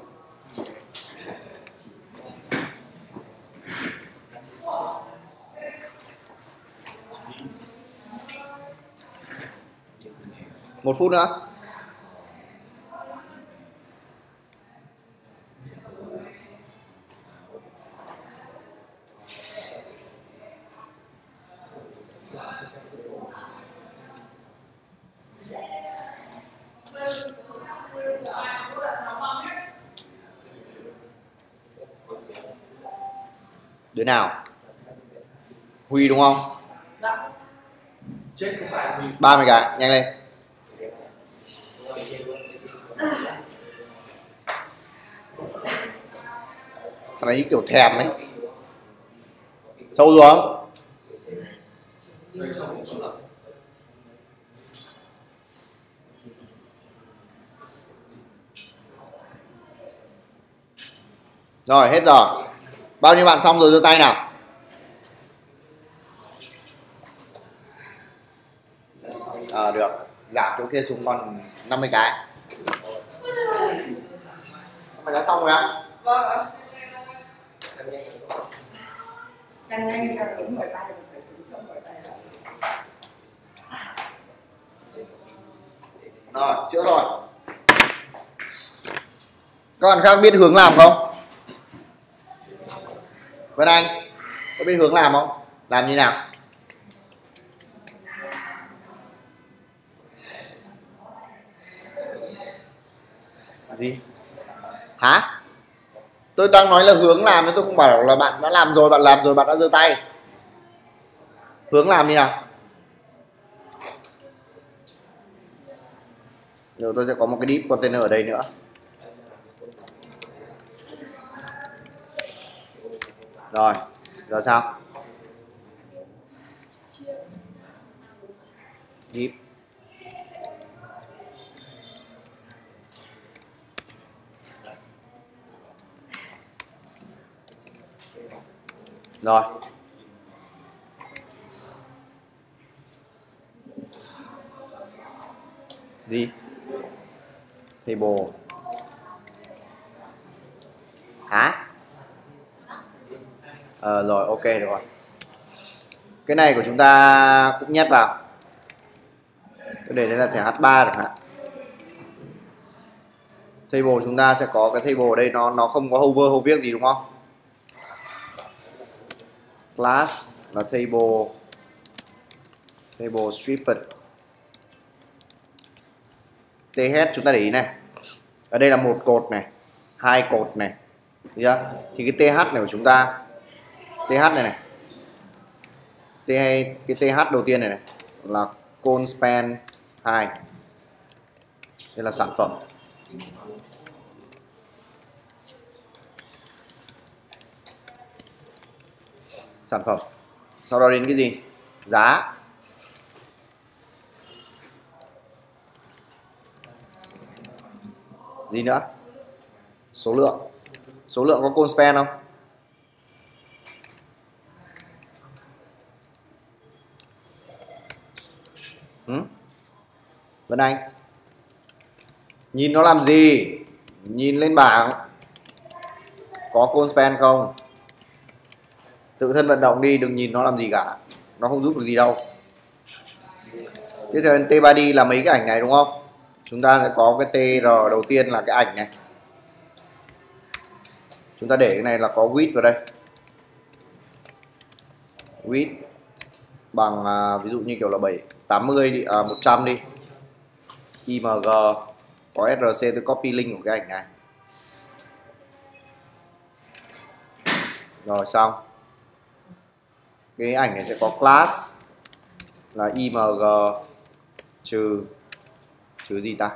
Một phút nữa. Đứa nào? Huy đúng không? Dạ. Chết không phải Huy. 30 cái, nhanh lên. Thằng này kiểu thèm ấy. Sâu xuống. Rồi, hết giờ. Bao nhiêu bạn xong rồi giơ tay nào? Được. Giảm chỗ kia xuống còn 50 cái. Mày đã xong rồi á? Vâng ạ. Càng nhanh càng cứng bởi tay, phải cứng trong bởi tay. Rồi, chữa rồi. Các bạn khác biết hướng làm không? Vân Anh, có biết hướng làm không? Làm như nào? Gì? Hả? Tôi đang nói là hướng làm nên tôi không bảo là bạn đã làm rồi, bạn đã giơ tay. Hướng làm như nào? Rồi tôi sẽ có một cái deep container ở đây nữa. Rồi, giờ sao? Deep. Rồi. Gì? Table. Hả? Rồi, ok được rồi. Cái này của chúng ta cũng nhét vào. Tôi để đây là thẻ H3 chẳng hạn. Table chúng ta sẽ có cái table ở đây, nó không có hover viết gì đúng không? Class là table stripped. TH chúng ta để ý này. Ở đây là một cột này, hai cột này. Được chưa? Thì cái TH này của chúng ta, TH này này. Cái TH đầu tiên này là conspan 2. Đây là sản phẩm. Sản phẩm. Sau đó đến cái gì? Giá. Gì nữa? Số lượng. Số lượng có conspan không? Vân Anh, nhìn nó làm gì? Nhìn lên bảng có conspan không? Tự thân vận động đi, đừng nhìn nó làm gì cả, nó không giúp được gì đâu. Tiếp theo T3D là mấy cái ảnh này đúng không? Chúng ta sẽ có cái TR đầu tiên là cái ảnh này. Chúng ta để cái này là có width vào đây. Width bằng ví dụ như kiểu là 80 đi, 100 đi. IMG có SRC, tôi copy link của cái ảnh này. Rồi xong. Cái ảnh này sẽ có class là IMG trừ gì ta?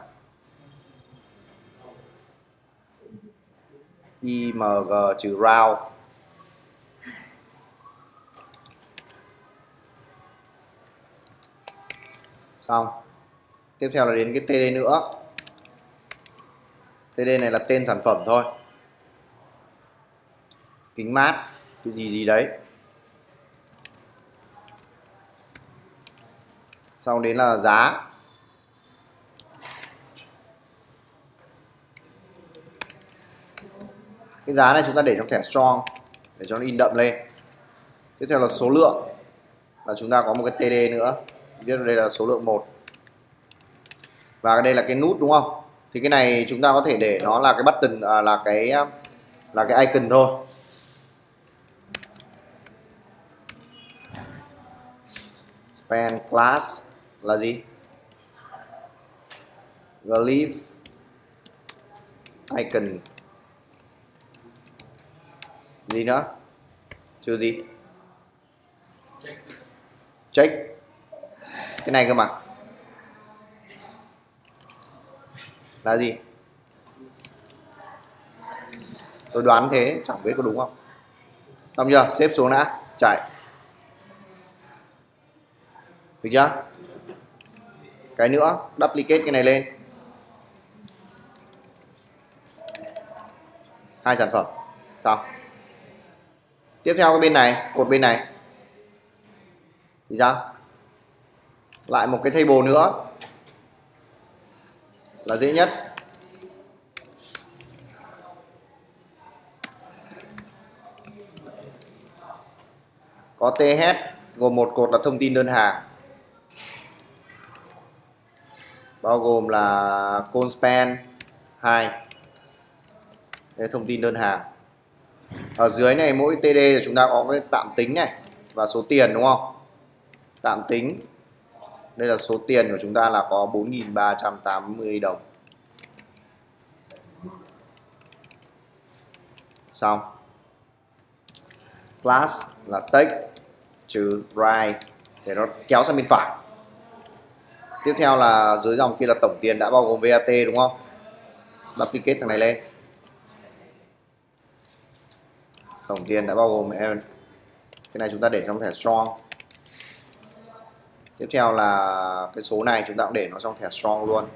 IMG trừ round. Xong. Tiếp theo là đến cái TD nữa. TD này là tên sản phẩm thôi. Kính mát, cái gì đấy. Sau đến là giá. Cái giá này chúng ta để trong thẻ strong để cho nó in đậm lên. Tiếp theo là số lượng, là chúng ta có một cái TD nữa, viết đây là số lượng 1. Và đây là cái nút đúng không? Thì cái này chúng ta có thể để nó là cái button, là cái icon thôi. Span class là gì? Glyph icon. Gì nữa? Chưa gì? Check. Cái này cơ mà. Là gì? Tôi đoán thế, chẳng biết có đúng không. Xong chưa? Xếp xuống đã, chạy. Được chưa? Cái nữa, duplicate cái này lên. 2 sản phẩm. Xong. Tiếp theo cái bên này, cột bên này. Thì sao? Lại một cái table nữa. Là dễ nhất. Có TH gồm một cột là thông tin đơn hàng, bao gồm là conspan 2. Đây thông tin đơn hàng. Ở dưới này mỗi TD thì chúng ta có cái tạm tính này và số tiền đúng không? Tạm tính. Đây là số tiền của chúng ta là có 4.380 đồng. Xong. Class là text trừ right để nó kéo sang bên phải. Tiếp theo là dưới dòng kia là tổng tiền đã bao gồm VAT đúng không? Duplicate thằng này lên. Tổng tiền đã bao gồm cái này chúng ta để trong thẻ strong. Tiếp theo là cái số này chúng ta cũng để nó trong thẻ strong luôn.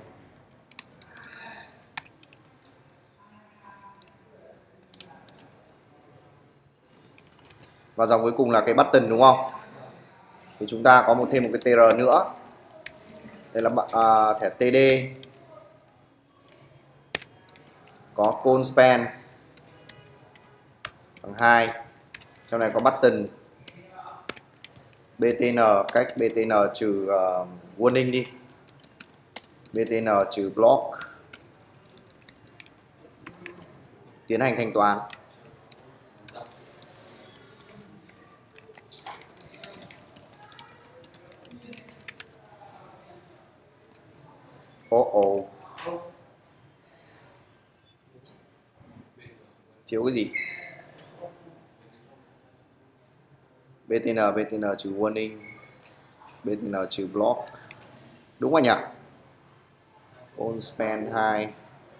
Và dòng cuối cùng là cái button đúng không? Thì chúng ta có thêm một cái TR nữa. Đây là thẻ TD. Có call span bằng 2. Trong này có button BTN, cách BTN trừ warning đi. BTN trừ block. Tiến hành thanh toán. Thiếu cái gì? BTN trừ warning, BTN trừ block. Đúng rồi nhỉ? On span 2.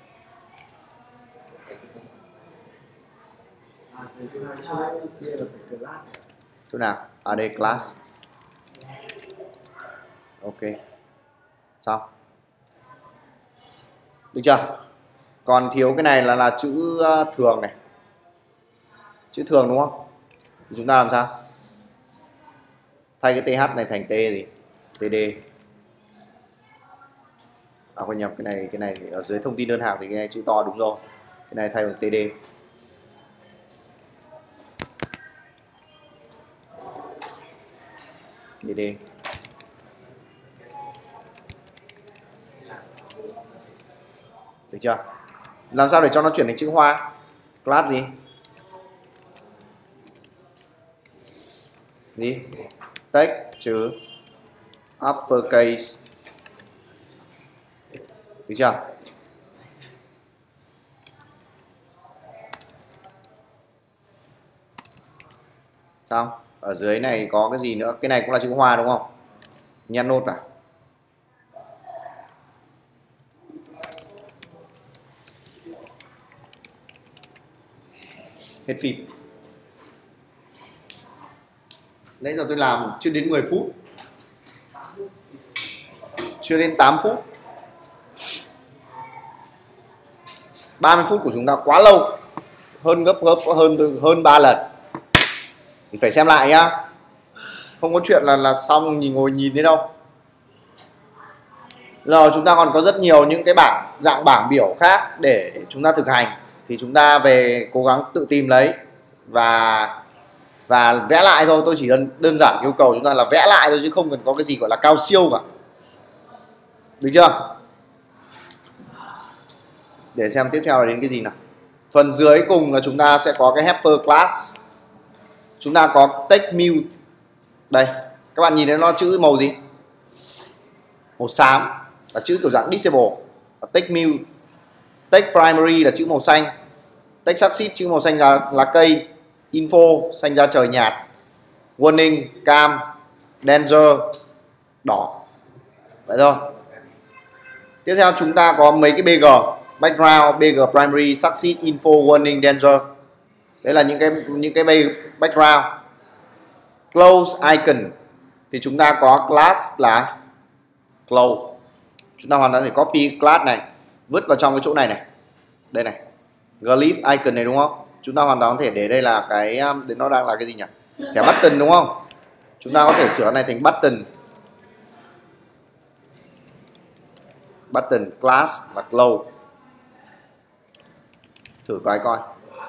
Chỗ nào? AD class. Ok. Xong. Được chưa? Còn thiếu cái này là chữ thường này. Chữ thường đúng không? Thì chúng ta làm sao? Thay cái TH này thành T gì? TD. Quên nhầm, cái này ở dưới thông tin đơn hàng thì cái này chữ to đúng rồi. Cái này thay bằng TD. TD. Được chưa? Làm sao để cho nó chuyển thành chữ hoa? Class gì? Gì? Text chữ uppercase. Được chưa? Xong. Ở dưới này có cái gì nữa? Cái này cũng là chữ hoa đúng không? Nhét nốt à? Hết phim. Nãy giờ tôi làm chưa đến 10 phút. Chưa đến 8 phút. 30 phút của chúng ta quá lâu. Hơn 3 lần. Thì phải xem lại nhá. Không có chuyện là xong ngồi nhìn thế đâu. Giờ chúng ta còn có rất nhiều những cái dạng bảng biểu khác để chúng ta thực hành. Thì chúng ta về cố gắng tự tìm lấy và vẽ lại thôi. Tôi chỉ đơn giản yêu cầu chúng ta là vẽ lại thôi chứ không cần có cái gì gọi là cao siêu cả. Được chưa? Để xem tiếp theo là đến cái gì nào. Phần dưới cùng là chúng ta sẽ có cái helper class. Chúng ta có text mute. Đây, các bạn nhìn thấy nó chữ màu gì? Màu xám là chữ kiểu dạng disable. Text mute. Text primary là chữ màu xanh. Text succeed chữ màu xanh là cây. Info xanh ra trời nhạt. Warning cam. Danger đỏ. Vậy thôi. Tiếp theo chúng ta có mấy cái BG. Background, BG primary, succeed, info, warning, danger. Đấy là những cái background. Close icon thì chúng ta có class là close. Chúng ta hoàn toàn có thể copy class này vứt vào trong cái chỗ này này. Đây này. Glyph icon này đúng không? Chúng ta hoàn toàn có thể để đây là cái nó đang là cái gì nhỉ? Thẻ button đúng không? Chúng ta có thể sửa này thành button. Button class và close. Thử coi coi.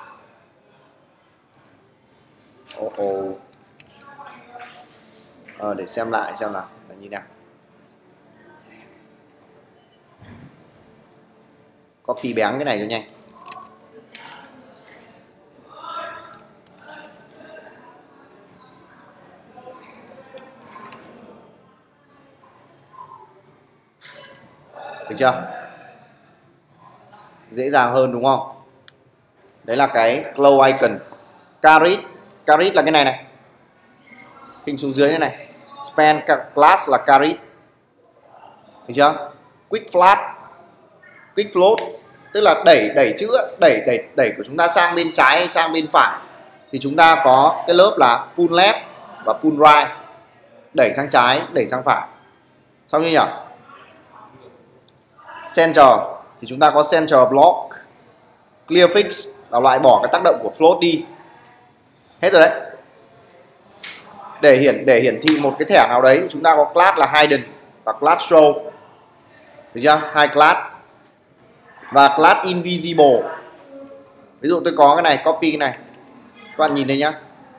Để xem lại xem nào là như nào. Copy bén cái này cho nhanh. Được chưa? Dễ dàng hơn đúng không? Đấy là cái close icon. Caret là cái này này. Khinh xuống dưới này này. Span class là caret. Được chưa? Quick flat, quick float, tức là đẩy chữ, đẩy của chúng ta sang bên trái hay sang bên phải, thì chúng ta có cái lớp là pull left và pull right, đẩy sang trái, đẩy sang phải. Xong như nhỉ? Center thì chúng ta có center block, clear fix là loại bỏ cái tác động của float đi. Hết rồi đấy. Để hiển thị một cái thẻ nào đấy, chúng ta có class là hidden và class show. Được chưa? Hai class. Và class invisible. Ví dụ tôi có cái này, copy cái này. Các bạn nhìn đây nhá.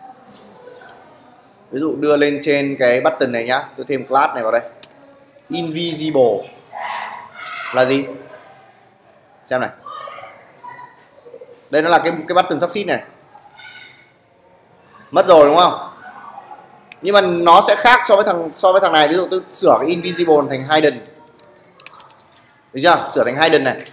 Ví dụ đưa lên trên cái button này nhá, tôi thêm class này vào đây. Invisible là gì? Xem này. Đây nó là cái button succeed này. Mất rồi đúng không? Nhưng mà nó sẽ khác so với thằng này. Ví dụ tôi sửa cái invisible thành hidden. Được chưa? Sửa thành hidden này.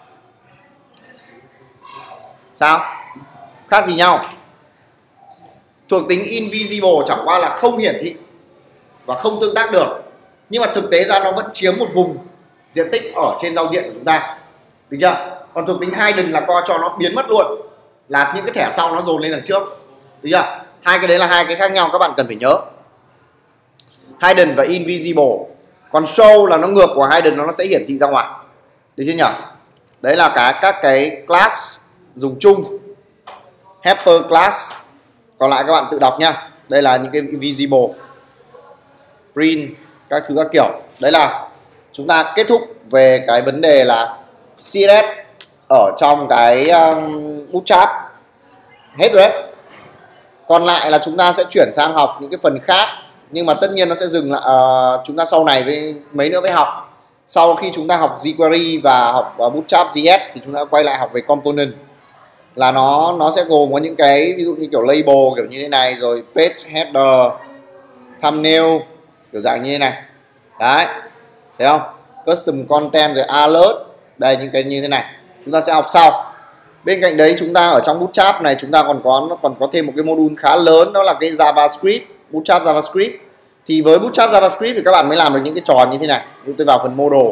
Sao? Khác gì nhau? Thuộc tính invisible chẳng qua là không hiển thị và không tương tác được, nhưng mà thực tế ra nó vẫn chiếm một vùng diện tích ở trên giao diện của chúng ta. Được chưa? Còn thuộc tính hidden là coi cho nó biến mất luôn, là những cái thẻ sau nó dồn lên đằng trước. Được chưa? Hai cái đấy là hai cái khác nhau, các bạn cần phải nhớ. Hidden và invisible. Còn show là nó ngược của hidden, nó sẽ hiển thị ra ngoài. Được chưa nhỉ? Đấy là các cái class dùng chung. Helper class. Còn lại các bạn tự đọc nhá. Đây là những cái invisible, print, các thứ các kiểu. Đấy là chúng ta kết thúc về cái vấn đề là CSS ở trong cái Bootstrap. Hết rồi đấy. Còn lại là chúng ta sẽ chuyển sang học những cái phần khác, nhưng mà tất nhiên nó sẽ dừng lại chúng ta sau này với mấy nữa mới học. Sau khi chúng ta học jQuery và học Bootstrap JS thì chúng ta quay lại học về component, là nó sẽ gồm có những cái ví dụ như kiểu label kiểu như thế này, rồi page header, thumbnail kiểu dạng như thế này. Đấy, thấy không? Custom content rồi alert, đây những cái như thế này chúng ta sẽ học sau. Bên cạnh đấy chúng ta ở trong Bootstrap này chúng ta còn có thêm một cái module khá lớn, đó là cái JavaScript, Bootstrap JavaScript. Thì với Bootstrap JavaScript thì các bạn mới làm được những cái trò như thế này. Ví dụ tôi vào phần model,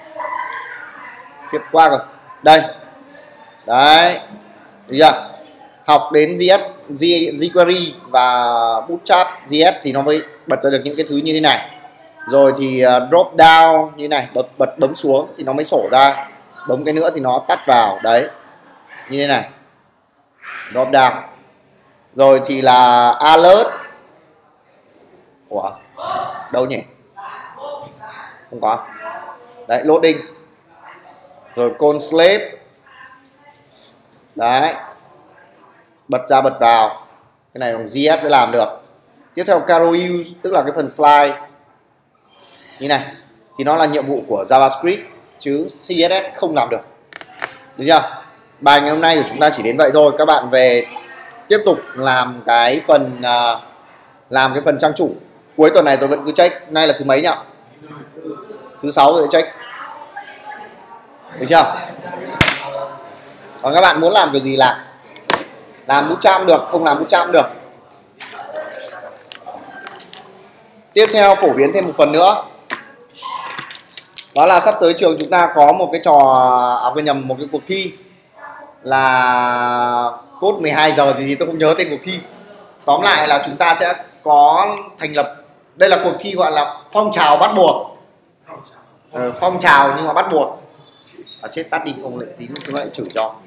khiếp quá rồi, đây đấy, được chưa? Học đến jQuery và Bootstrap JS thì nó mới bật ra được những cái thứ như thế này. Rồi thì drop down như này, bấm xuống thì nó mới sổ ra, bấm cái nữa thì nó tắt vào, đấy như thế này, drop down. Rồi thì là alert. Ủa đâu nhỉ? Không có. Đấy, loading. Rồi call slave. Đấy, bật ra bật vào. Cái này bằng JS mới làm được. Tiếp theo caro use, tức là cái phần slide như này, thì nó là nhiệm vụ của JavaScript chứ CSS không làm được. Được chưa? Bài ngày hôm nay của chúng ta chỉ đến vậy thôi. Các bạn về tiếp tục làm cái phần trang chủ. Cuối tuần này tôi vẫn cứ check. Nay là thứ mấy nhỉ? Thứ 6 rồi check. Được chưa? Còn các bạn muốn làm kiểu gì làm Bootstrap được, không làm Bootstrap được. Tiếp theo phổ biến thêm một phần nữa, đó là sắp tới trường chúng ta có một cái một cái cuộc thi là code 12 giờ gì tôi không nhớ tên cuộc thi. Tóm lại là chúng ta sẽ có thành lập, đây là cuộc thi gọi là phong trào bắt buộc. Phong trào nhưng mà bắt buộc. Chết tắt đi không lại tí chúng lại chửi cho.